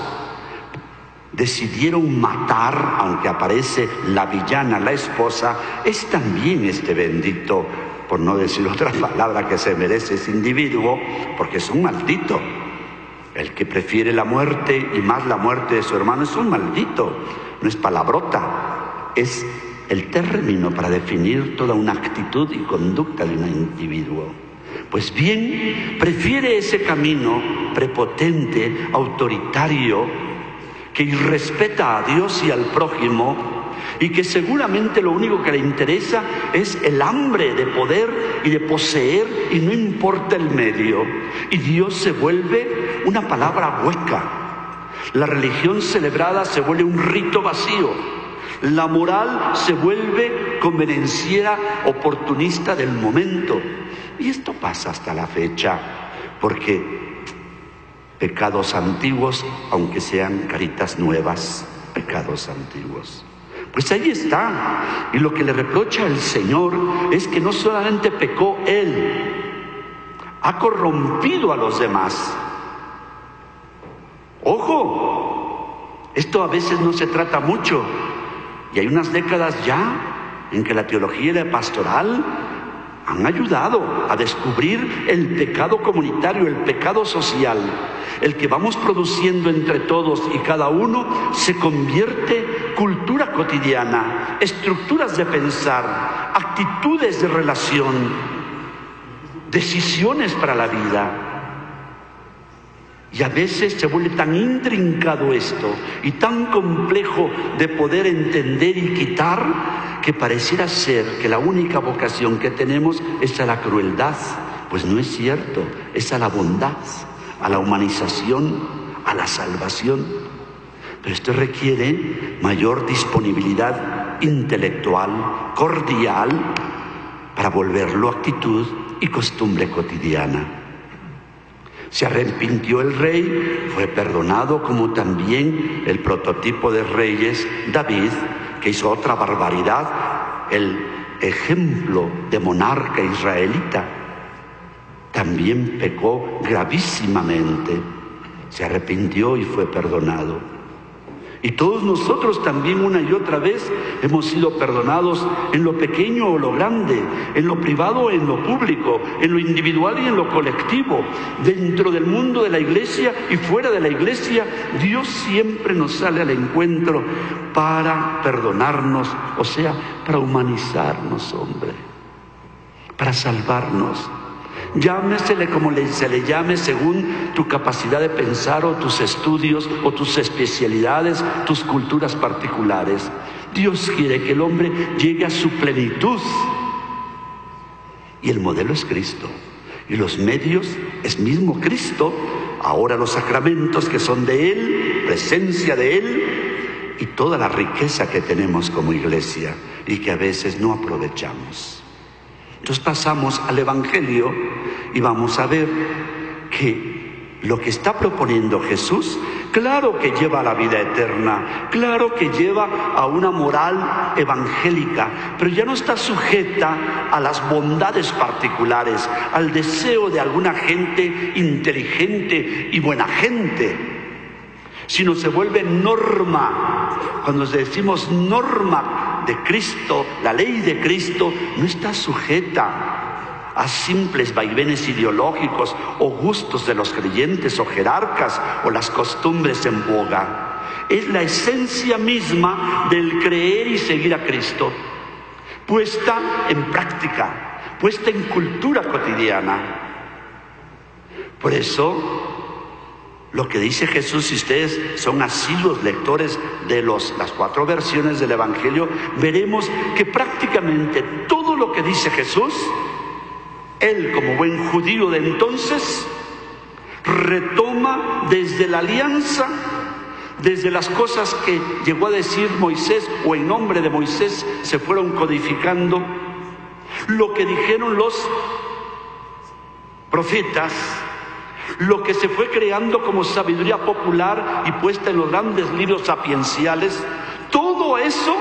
C: decidieron matar, aunque aparece la villana, la esposa, es también este bendito, por no decir otra palabra que se merece ese individuo, porque es un maldito. El que prefiere la muerte y más la muerte de su hermano es un maldito, no es palabrota, es el término para definir toda una actitud y conducta de un individuo. Pues bien, prefiere ese camino prepotente, autoritario, que irrespeta a Dios y al prójimo, y que seguramente lo único que le interesa es el hambre de poder y de poseer, y no importa el medio. Y Dios se vuelve una palabra hueca. La religión celebrada se vuelve un rito vacío. La moral se vuelve convenenciera, oportunista del momento. Y esto pasa hasta la fecha, porque pecados antiguos, aunque sean caritas nuevas, pecados antiguos. Pues ahí está. Y lo que le reprocha el Señor es que no solamente pecó Él, ha corrompido a los demás. ¡Ojo! Esto a veces no se trata mucho. Y hay unas décadas ya en que la teología y la pastoral han ayudado a descubrir el pecado comunitario, el pecado social, el que vamos produciendo entre todos y cada uno se convierte cultura cotidiana, estructuras de pensar, actitudes de relación, decisiones para la vida. Y a veces se vuelve tan intrincado esto y tan complejo de poder entender y quitar que pareciera ser que la única vocación que tenemos es a la crueldad. Pues no es cierto, es a la bondad, a la humanización, a la salvación. Pero esto requiere mayor disponibilidad intelectual, cordial, para volverlo actitud y costumbre cotidiana. Se arrepintió el rey, fue perdonado, como también el prototipo de reyes, David, que hizo otra barbaridad, el ejemplo de monarca israelita. También pecó gravísimamente, se arrepintió y fue perdonado. Y todos nosotros también una y otra vez hemos sido perdonados en lo pequeño o lo grande, en lo privado o en lo público, en lo individual y en lo colectivo, dentro del mundo de la iglesia y fuera de la iglesia. Dios siempre nos sale al encuentro para perdonarnos, o sea, para humanizarnos, hombre, para salvarnos. Llámesele como se le llame según tu capacidad de pensar o tus estudios o tus especialidades, tus culturas particulares. Dios quiere que el hombre llegue a su plenitud. Y el modelo es Cristo. Y los medios es mismo Cristo. Ahora los sacramentos que son de Él, presencia de Él y toda la riqueza que tenemos como iglesia y que a veces no aprovechamos. Entonces pasamos al Evangelio y vamos a ver que lo que está proponiendo Jesús, claro que lleva a la vida eterna, claro que lleva a una moral evangélica, pero ya no está sujeta a las bondades particulares, al deseo de alguna gente inteligente y buena gente, sino se vuelve norma. Cuando decimos norma de Cristo, la ley de Cristo no está sujeta a simples vaivenes ideológicos o gustos de los creyentes o jerarcas o las costumbres en boga. Es la esencia misma del creer y seguir a Cristo, puesta en práctica, puesta en cultura cotidiana. Por eso, lo que dice Jesús, si ustedes son asiduos lectores de los, las cuatro versiones del Evangelio, veremos que prácticamente todo lo que dice Jesús, Él como buen judío de entonces, retoma desde la alianza, desde las cosas que llegó a decir Moisés o en nombre de Moisés se fueron codificando, lo que dijeron los profetas, lo que se fue creando como sabiduría popular y puesta en los grandes libros sapienciales, todo eso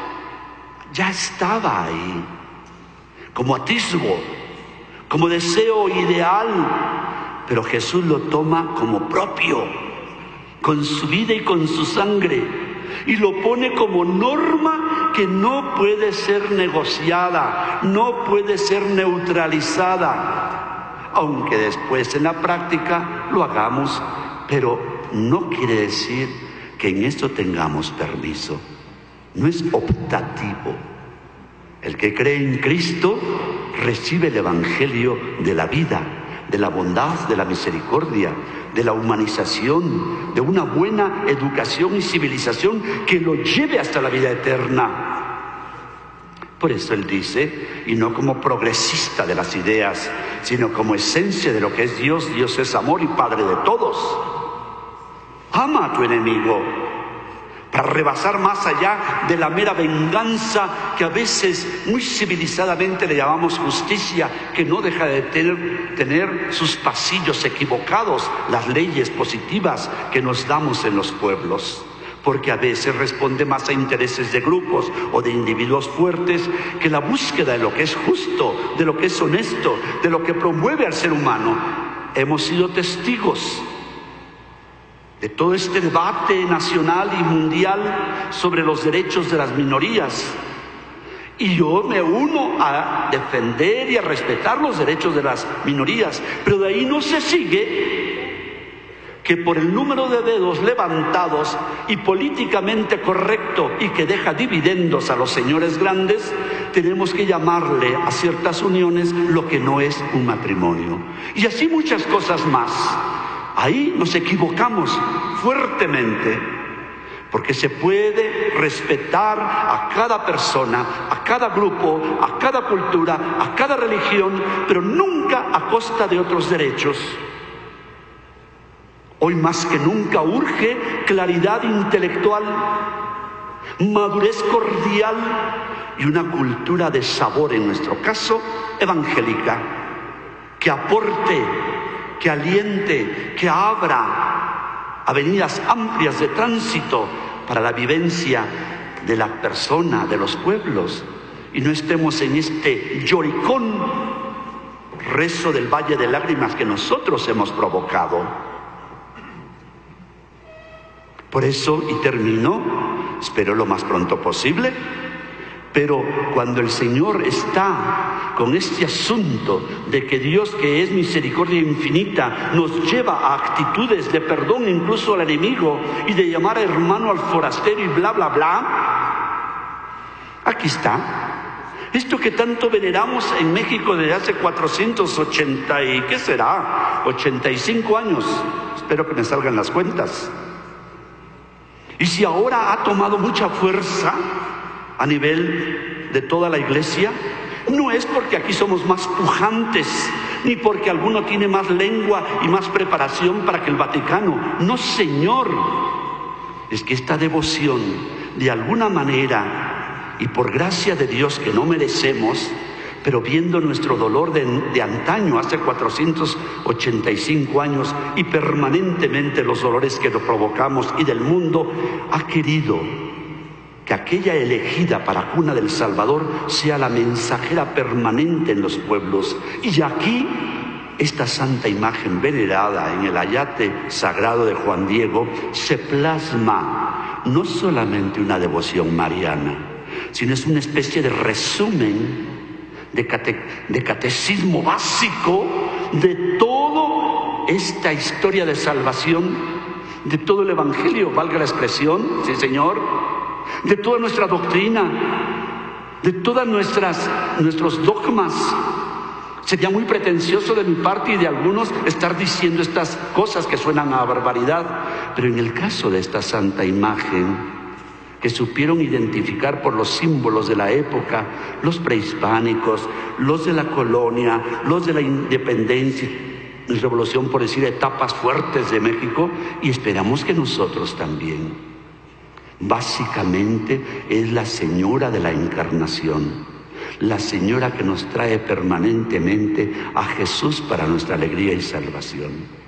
C: ya estaba ahí, como atisbo, como deseo ideal, pero Jesús lo toma como propio, con su vida y con su sangre, y lo pone como norma que no puede ser negociada, no puede ser neutralizada. Aunque después en la práctica lo hagamos, pero no quiere decir que en esto tengamos permiso. No es optativo. El que cree en Cristo recibe el Evangelio de la vida, de la bondad, de la misericordia, de la humanización, de una buena educación y civilización que lo lleve hasta la vida eterna. Por eso Él dice, y no como progresista de las ideas, sino como esencia de lo que es Dios. Dios es amor y Padre de todos. Ama a tu enemigo, para rebasar más allá de la mera venganza que a veces muy civilizadamente le llamamos justicia, que no deja de tener, tener sus pasillos equivocados, las leyes positivas que nos damos en los pueblos. Porque a veces responde más a intereses de grupos o de individuos fuertes que la búsqueda de lo que es justo, de lo que es honesto, de lo que promueve al ser humano. Hemos sido testigos de todo este debate nacional y mundial sobre los derechos de las minorías. Y yo me uno a defender y a respetar los derechos de las minorías, pero de ahí no se sigue que por el número de dedos levantados y políticamente correcto y que deja dividendos a los señores grandes, tenemos que llamarle a ciertas uniones lo que no es un matrimonio. Y así muchas cosas más. Ahí nos equivocamos fuertemente, porque se puede respetar a cada persona, a cada grupo, a cada cultura, a cada religión, pero nunca a costa de otros derechos. Hoy más que nunca urge claridad intelectual, madurez cordial y una cultura de sabor, en nuestro caso, evangélica, que aporte, que aliente, que abra avenidas amplias de tránsito para la vivencia de la persona, de los pueblos, y no estemos en este lloricón rezo del valle de lágrimas que nosotros hemos provocado. Por eso, y termino, espero lo más pronto posible, pero cuando el Señor está con este asunto de que Dios, que es misericordia infinita, nos lleva a actitudes de perdón incluso al enemigo y de llamar a hermano al forastero y bla, bla, bla, aquí está. Esto que tanto veneramos en México desde hace cuatrocientos ochenta y, ¿qué será? ochenta y cinco años, espero que me salgan las cuentas. Y si ahora ha tomado mucha fuerza a nivel de toda la iglesia, no es porque aquí somos más pujantes, ni porque alguno tiene más lengua y más preparación para que el Vaticano. No, señor. Es que esta devoción, de alguna manera, y por gracia de Dios que no merecemos, pero viendo nuestro dolor de, de antaño, hace cuatrocientos ochenta y cinco años, y permanentemente los dolores que nos provocamos y del mundo, ha querido que aquella elegida para cuna del Salvador sea la mensajera permanente en los pueblos. Y aquí, esta santa imagen venerada en el ayate sagrado de Juan Diego, se plasma no solamente una devoción mariana, sino es una especie de resumen de, cate, de catecismo básico de toda esta historia de salvación, de todo el Evangelio, valga la expresión, sí señor, de toda nuestra doctrina, de todas nuestras nuestros dogmas. Sería muy pretencioso de mi parte y de algunos estar diciendo estas cosas que suenan a barbaridad, pero en el caso de esta santa imagen, que supieron identificar por los símbolos de la época, los prehispánicos, los de la colonia, los de la independencia y revolución, por decir etapas fuertes de México, y esperamos que nosotros también. Básicamente es la señora de la encarnación, la señora que nos trae permanentemente a Jesús para nuestra alegría y salvación.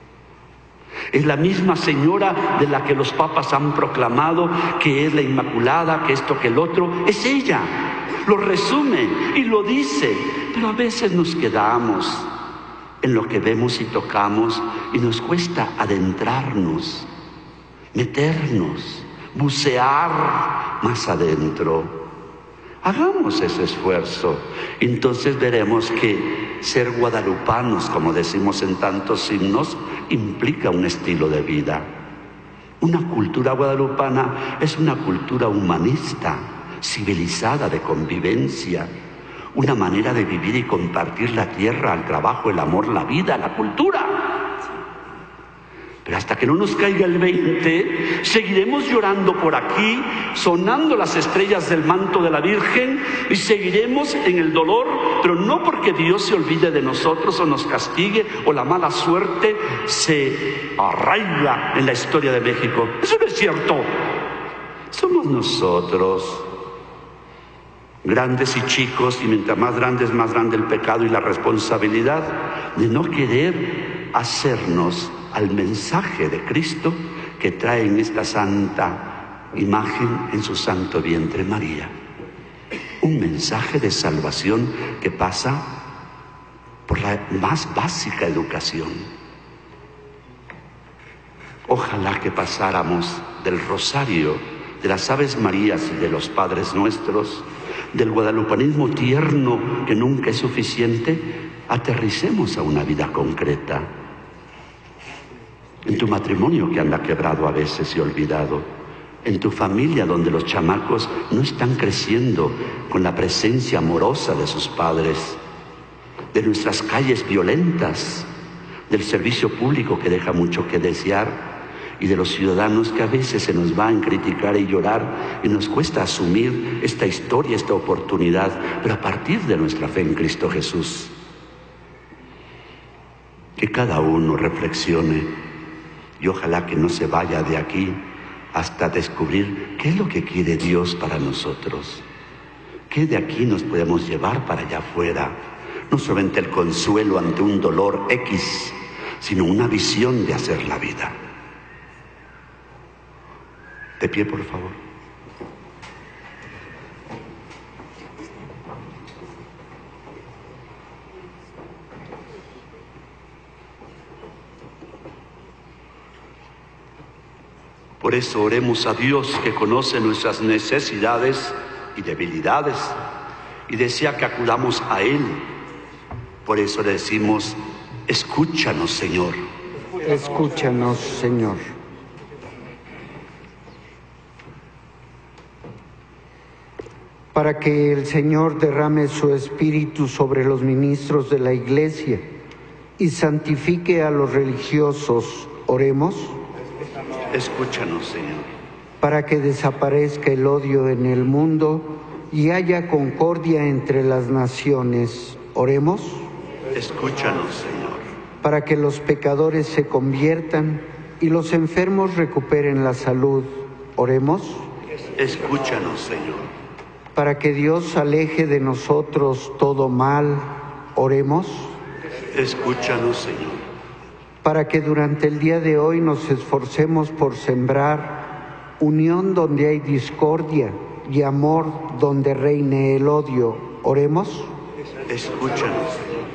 C: Es la misma señora de la que los papas han proclamado que es la Inmaculada, que esto, que el otro. Es ella, lo resume y lo dice, pero a veces nos quedamos en lo que vemos y tocamos y nos cuesta adentrarnos, meternos, bucear más adentro. Hagamos ese esfuerzo, entonces veremos que ser guadalupanos, como decimos en tantos himnos, implica un estilo de vida. Una cultura guadalupana es una cultura humanista, civilizada, de convivencia, una manera de vivir y compartir la tierra, el trabajo, el amor, la vida, la cultura. Pero hasta que no nos caiga el veinte, seguiremos llorando por aquí, sonando las estrellas del manto de la Virgen, y seguiremos en el dolor, pero no porque Dios se olvide de nosotros o nos castigue o la mala suerte se arraiga en la historia de México. Eso no es cierto. Somos nosotros, grandes y chicos, y mientras más grande es más grande el pecado y la responsabilidad de no querer hacernos al mensaje de Cristo que trae en esta santa imagen en su santo vientre María. Un mensaje de salvación que pasa por la más básica educación. Ojalá que pasáramos del rosario, de las Aves Marías y de los Padres Nuestros, del guadalupanismo tierno que nunca es suficiente, aterricemos a una vida concreta. En tu matrimonio que anda quebrado a veces y olvidado, en tu familia donde los chamacos no están creciendo con la presencia amorosa de sus padres, de nuestras calles violentas, del servicio público que deja mucho que desear y de los ciudadanos que a veces se nos van a criticar y llorar y nos cuesta asumir esta historia, esta oportunidad, pero a partir de nuestra fe en Cristo Jesús. Que cada uno reflexione y ojalá que no se vaya de aquí hasta descubrir qué es lo que quiere Dios para nosotros. ¿Qué de aquí nos podemos llevar para allá afuera? No solamente el consuelo ante un dolor X, sino una visión de hacer la vida. De pie, por favor. Por eso oremos a Dios que conoce nuestras necesidades y debilidades y desea que acudamos a Él. Por eso le decimos, escúchanos, Señor.
G: Escúchanos, Señor. Para que el Señor derrame su espíritu sobre los ministros de la Iglesia y santifique a los religiosos, oremos.
C: Escúchanos, Señor.
G: Para que desaparezca el odio en el mundo y haya concordia entre las naciones, oremos.
C: Escúchanos, Señor.
G: Para que los pecadores se conviertan y los enfermos recuperen la salud, oremos.
C: Escúchanos, Señor.
G: Para que Dios aleje de nosotros todo mal, oremos.
C: Escúchanos, Señor.
G: Para que durante el día de hoy nos esforcemos por sembrar unión donde hay discordia y amor donde reine el odio, oremos.
C: Escúchanos, Señor.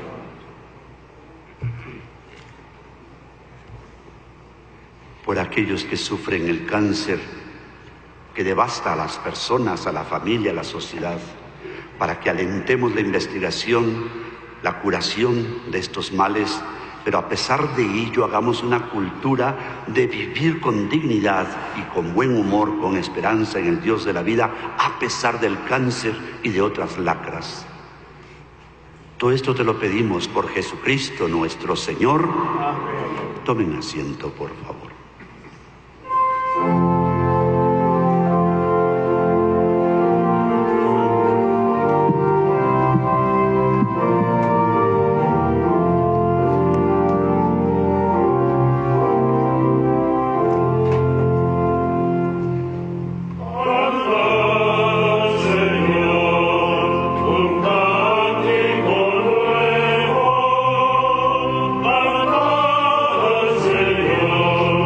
C: Por aquellos que sufren el cáncer que devasta a las personas, a la familia, a la sociedad, para que alentemos la investigación, la curación de estos males, pero a pesar de ello hagamos una cultura de vivir con dignidad y con buen humor, con esperanza en el Dios de la vida, a pesar del cáncer y de otras lacras. Todo esto te lo pedimos por Jesucristo nuestro Señor. Amén. Tomen asiento, por favor.
E: Señor,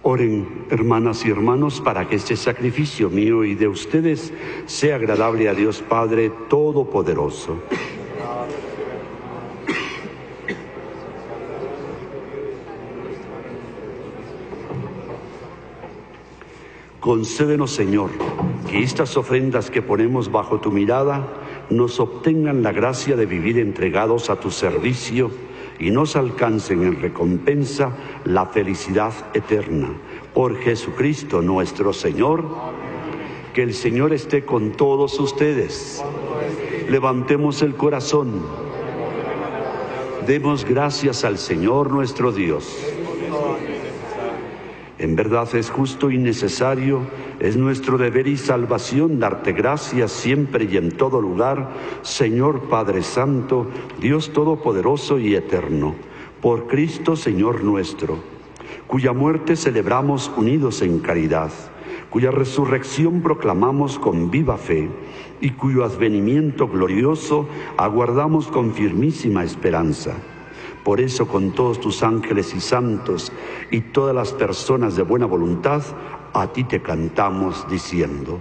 C: Oren, hermanas y hermanos, para que este sacrificio mío y de ustedes sea agradable a Dios Padre Todopoderoso. Concédenos, Señor, que estas ofrendas que ponemos bajo tu mirada nos obtengan la gracia de vivir entregados a tu servicio y nos alcancen en recompensa la felicidad eterna. Por Jesucristo nuestro Señor. Que el Señor esté con todos ustedes. Levantemos el corazón. Demos gracias al Señor nuestro Dios. En verdad es justo y necesario, es nuestro deber y salvación darte gracias siempre y en todo lugar, Señor Padre Santo, Dios Todopoderoso y Eterno, por Cristo Señor nuestro, cuya muerte celebramos unidos en caridad, cuya resurrección proclamamos con viva fe y cuyo advenimiento glorioso aguardamos con firmísima esperanza. Por eso, con todos tus ángeles y santos y todas las personas de buena voluntad, a ti te cantamos diciendo: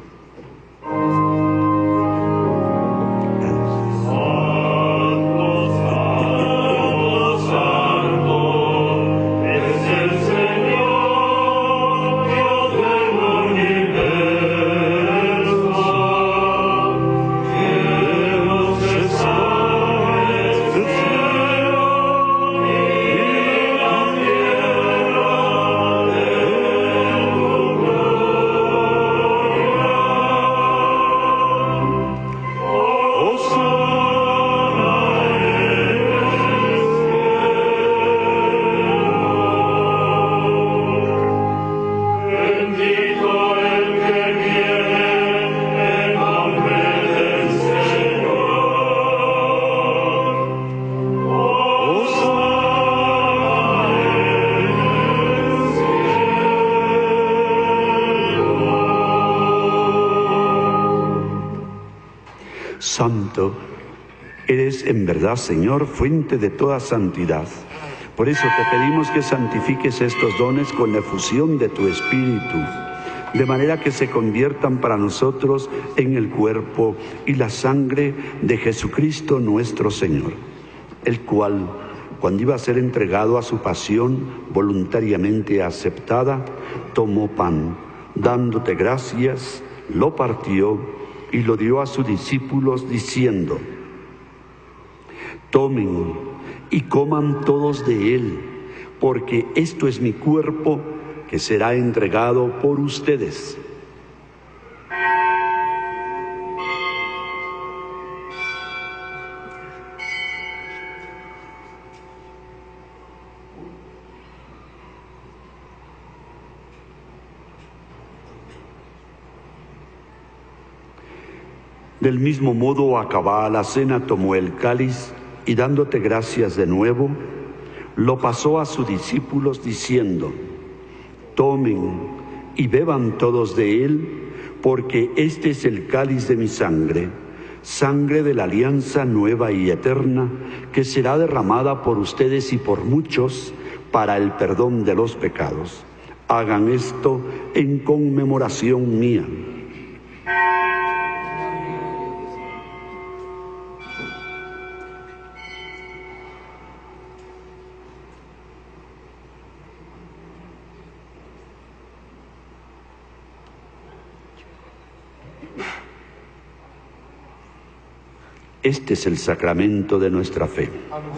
C: Santo, eres en verdad, Señor, fuente de toda santidad. Por eso te pedimos que santifiques estos dones con la efusión de tu Espíritu, de manera que se conviertan para nosotros en el cuerpo y la sangre de Jesucristo nuestro Señor, el cual, cuando iba a ser entregado a su pasión voluntariamente aceptada, tomó pan, dándote gracias, lo partió y lo dio a sus discípulos diciendo: tomen y coman todos de él, porque esto es mi cuerpo que será entregado por ustedes. Del mismo modo, acabada la cena, tomó el cáliz y dándote gracias de nuevo, lo pasó a sus discípulos diciendo: tomen y beban todos de él, porque este es el cáliz de mi sangre, sangre de la alianza nueva y eterna, que será derramada por ustedes y por muchos para el perdón de los pecados. Hagan esto en conmemoración mía. Este es el sacramento de nuestra fe.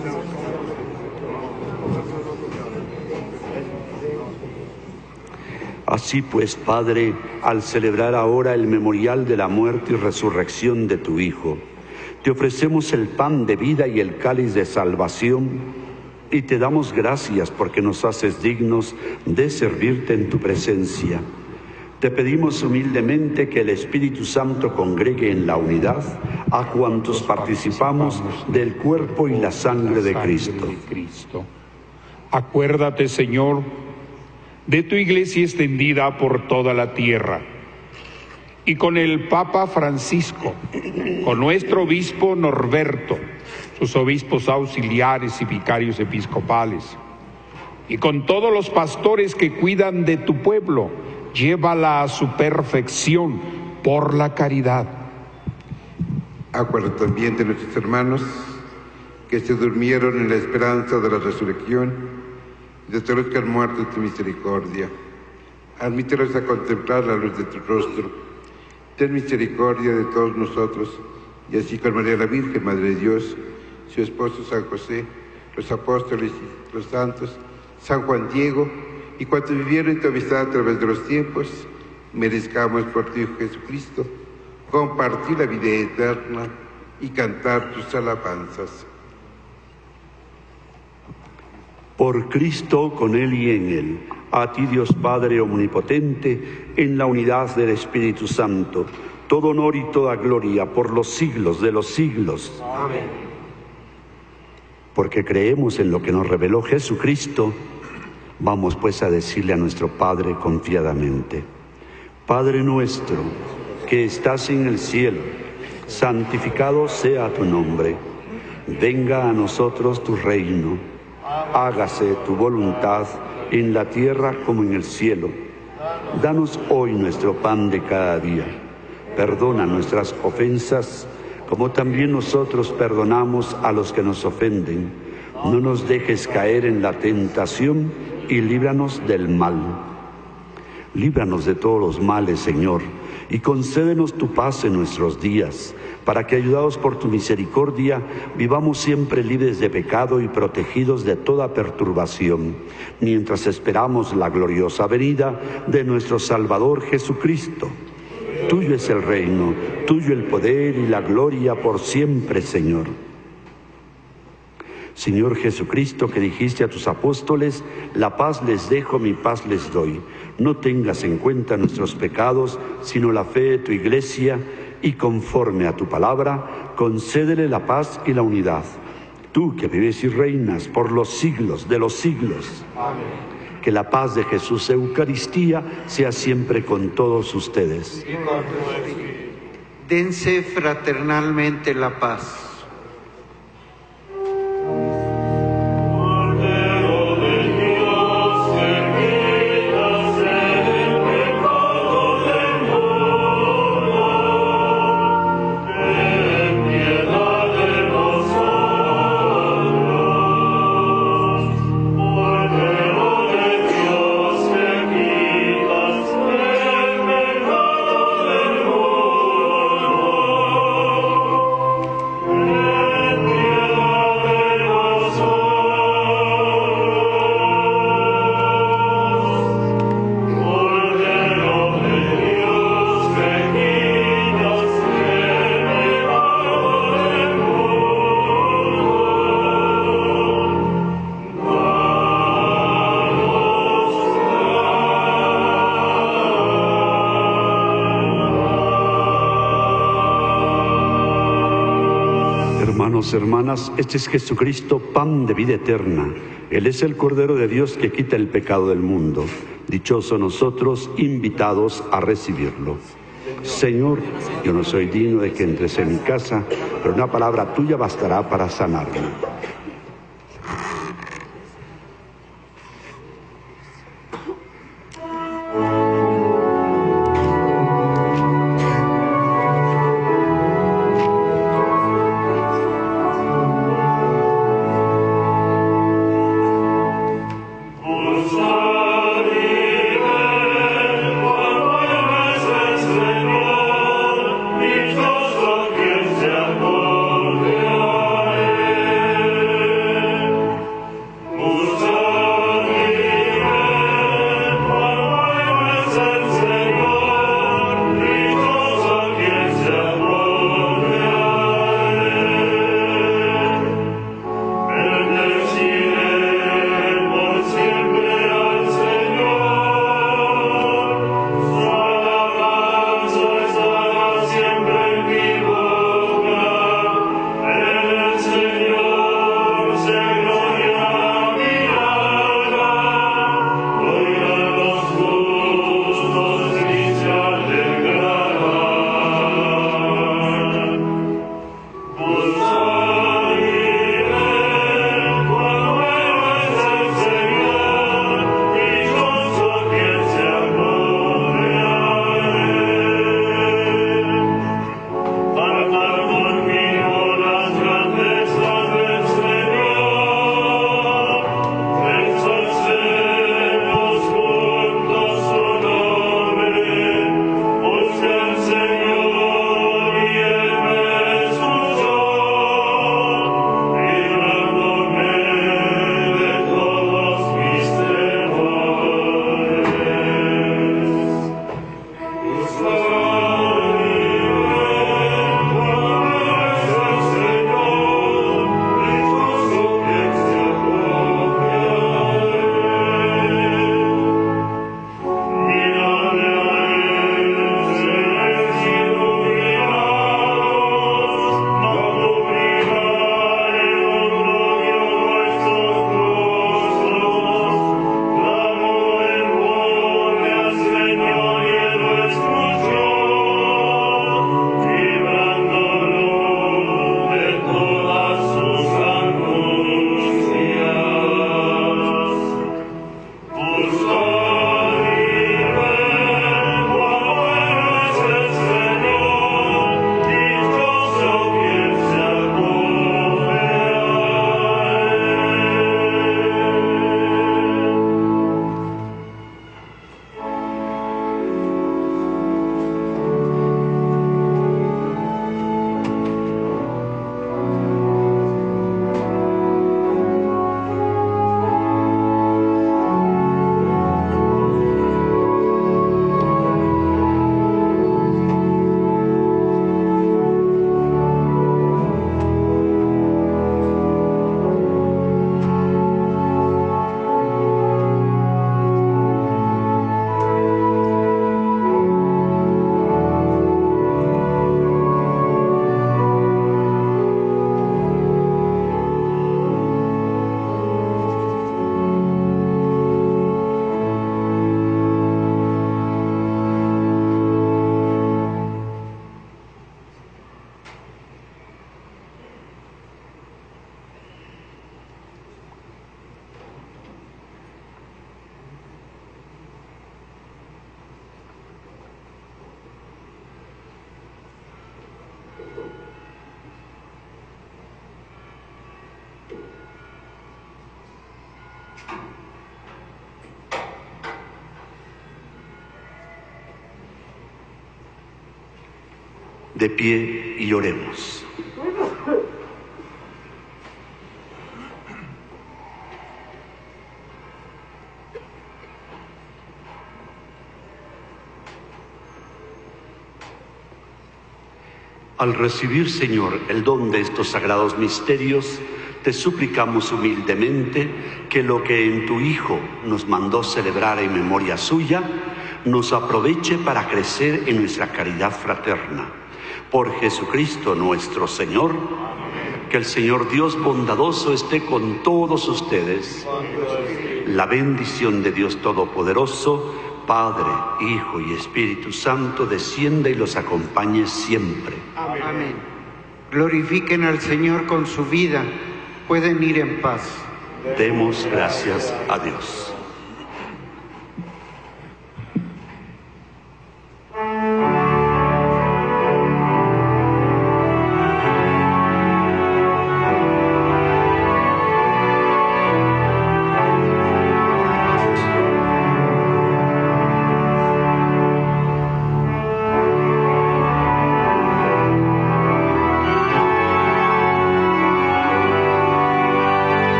C: Así pues, Padre, al celebrar ahora el memorial de la muerte y resurrección de tu Hijo, te ofrecemos el pan de vida y el cáliz de salvación, y te damos gracias porque nos haces dignos de servirte en tu presencia. Te pedimos humildemente que el Espíritu Santo congregue en la unidad a cuantos participamos del cuerpo y la sangre de Cristo.
I: Acuérdate, Señor, de tu Iglesia extendida por toda la tierra, y con el Papa Francisco, con nuestro obispo Norberto, sus obispos auxiliares y vicarios episcopales, y con todos los pastores que cuidan de tu pueblo, llévala a su perfección por la caridad.
J: Acuerda también de nuestros hermanos que se durmieron en la esperanza de la resurrección, de todos los que han muerto en tu misericordia. Admítelos a contemplar la luz de tu rostro. Ten misericordia de todos nosotros, y así con María la Virgen, Madre de Dios, su esposo San José, los apóstoles y los santos, San Juan Diego, y cuantos vivieron en tu amistad a través de los tiempos, merezcamos por tu Hijo Jesucristo compartir la vida eterna y cantar tus alabanzas.
C: Por Cristo, con Él y en Él, a ti Dios Padre Omnipotente, en la unidad del Espíritu Santo, todo honor y toda gloria por los siglos de los siglos. Amén. Porque creemos en lo que nos reveló Jesucristo, vamos pues a decirle a nuestro Padre confiadamente: Padre nuestro, que estás en el cielo, santificado sea tu nombre. Venga a nosotros tu reino. Hágase tu voluntad en la tierra como en el cielo. Danos hoy nuestro pan de cada día. Perdona nuestras ofensas, como también nosotros perdonamos a los que nos ofenden. No nos dejes caer en la tentación y líbranos del mal. Líbranos de todos los males, Señor, y concédenos tu paz en nuestros días, para que, ayudados por tu misericordia, vivamos siempre libres de pecado y protegidos de toda perturbación, mientras esperamos la gloriosa venida de nuestro Salvador Jesucristo. Tuyo es el reino, tuyo el poder y la gloria por siempre, Señor. Señor Jesucristo, que dijiste a tus apóstoles: la paz les dejo, mi paz les doy. No tengas en cuenta nuestros pecados, sino la fe de tu Iglesia, y conforme a tu palabra, concédele la paz y la unidad. Tú que vives y reinas por los siglos de los siglos. Amén. Que la paz de Jesús Eucaristía sea siempre con todos ustedes.
G: Dense fraternalmente la paz.
C: Hermanas, este es Jesucristo, pan de vida eterna. Él es el Cordero de Dios que quita el pecado del mundo. Dichosos nosotros, invitados a recibirlo. Señor, yo no soy digno de que entres en mi casa, pero una palabra tuya bastará para sanarme.
E: Dichoso quien se acorde a él.
C: De pie y oremos. Al recibir, Señor, el don de estos sagrados misterios, te suplicamos humildemente que lo que en tu Hijo nos mandó celebrar en memoria suya, nos aproveche para crecer en nuestra caridad fraterna. Por Jesucristo nuestro Señor, que el Señor Dios bondadoso esté con todos ustedes. La bendición de Dios Todopoderoso, Padre, Hijo y Espíritu Santo, descienda y los acompañe siempre.
G: Amén. Amén. Glorifiquen al Señor con su vida. Pueden ir en paz.
C: Demos gracias a Dios.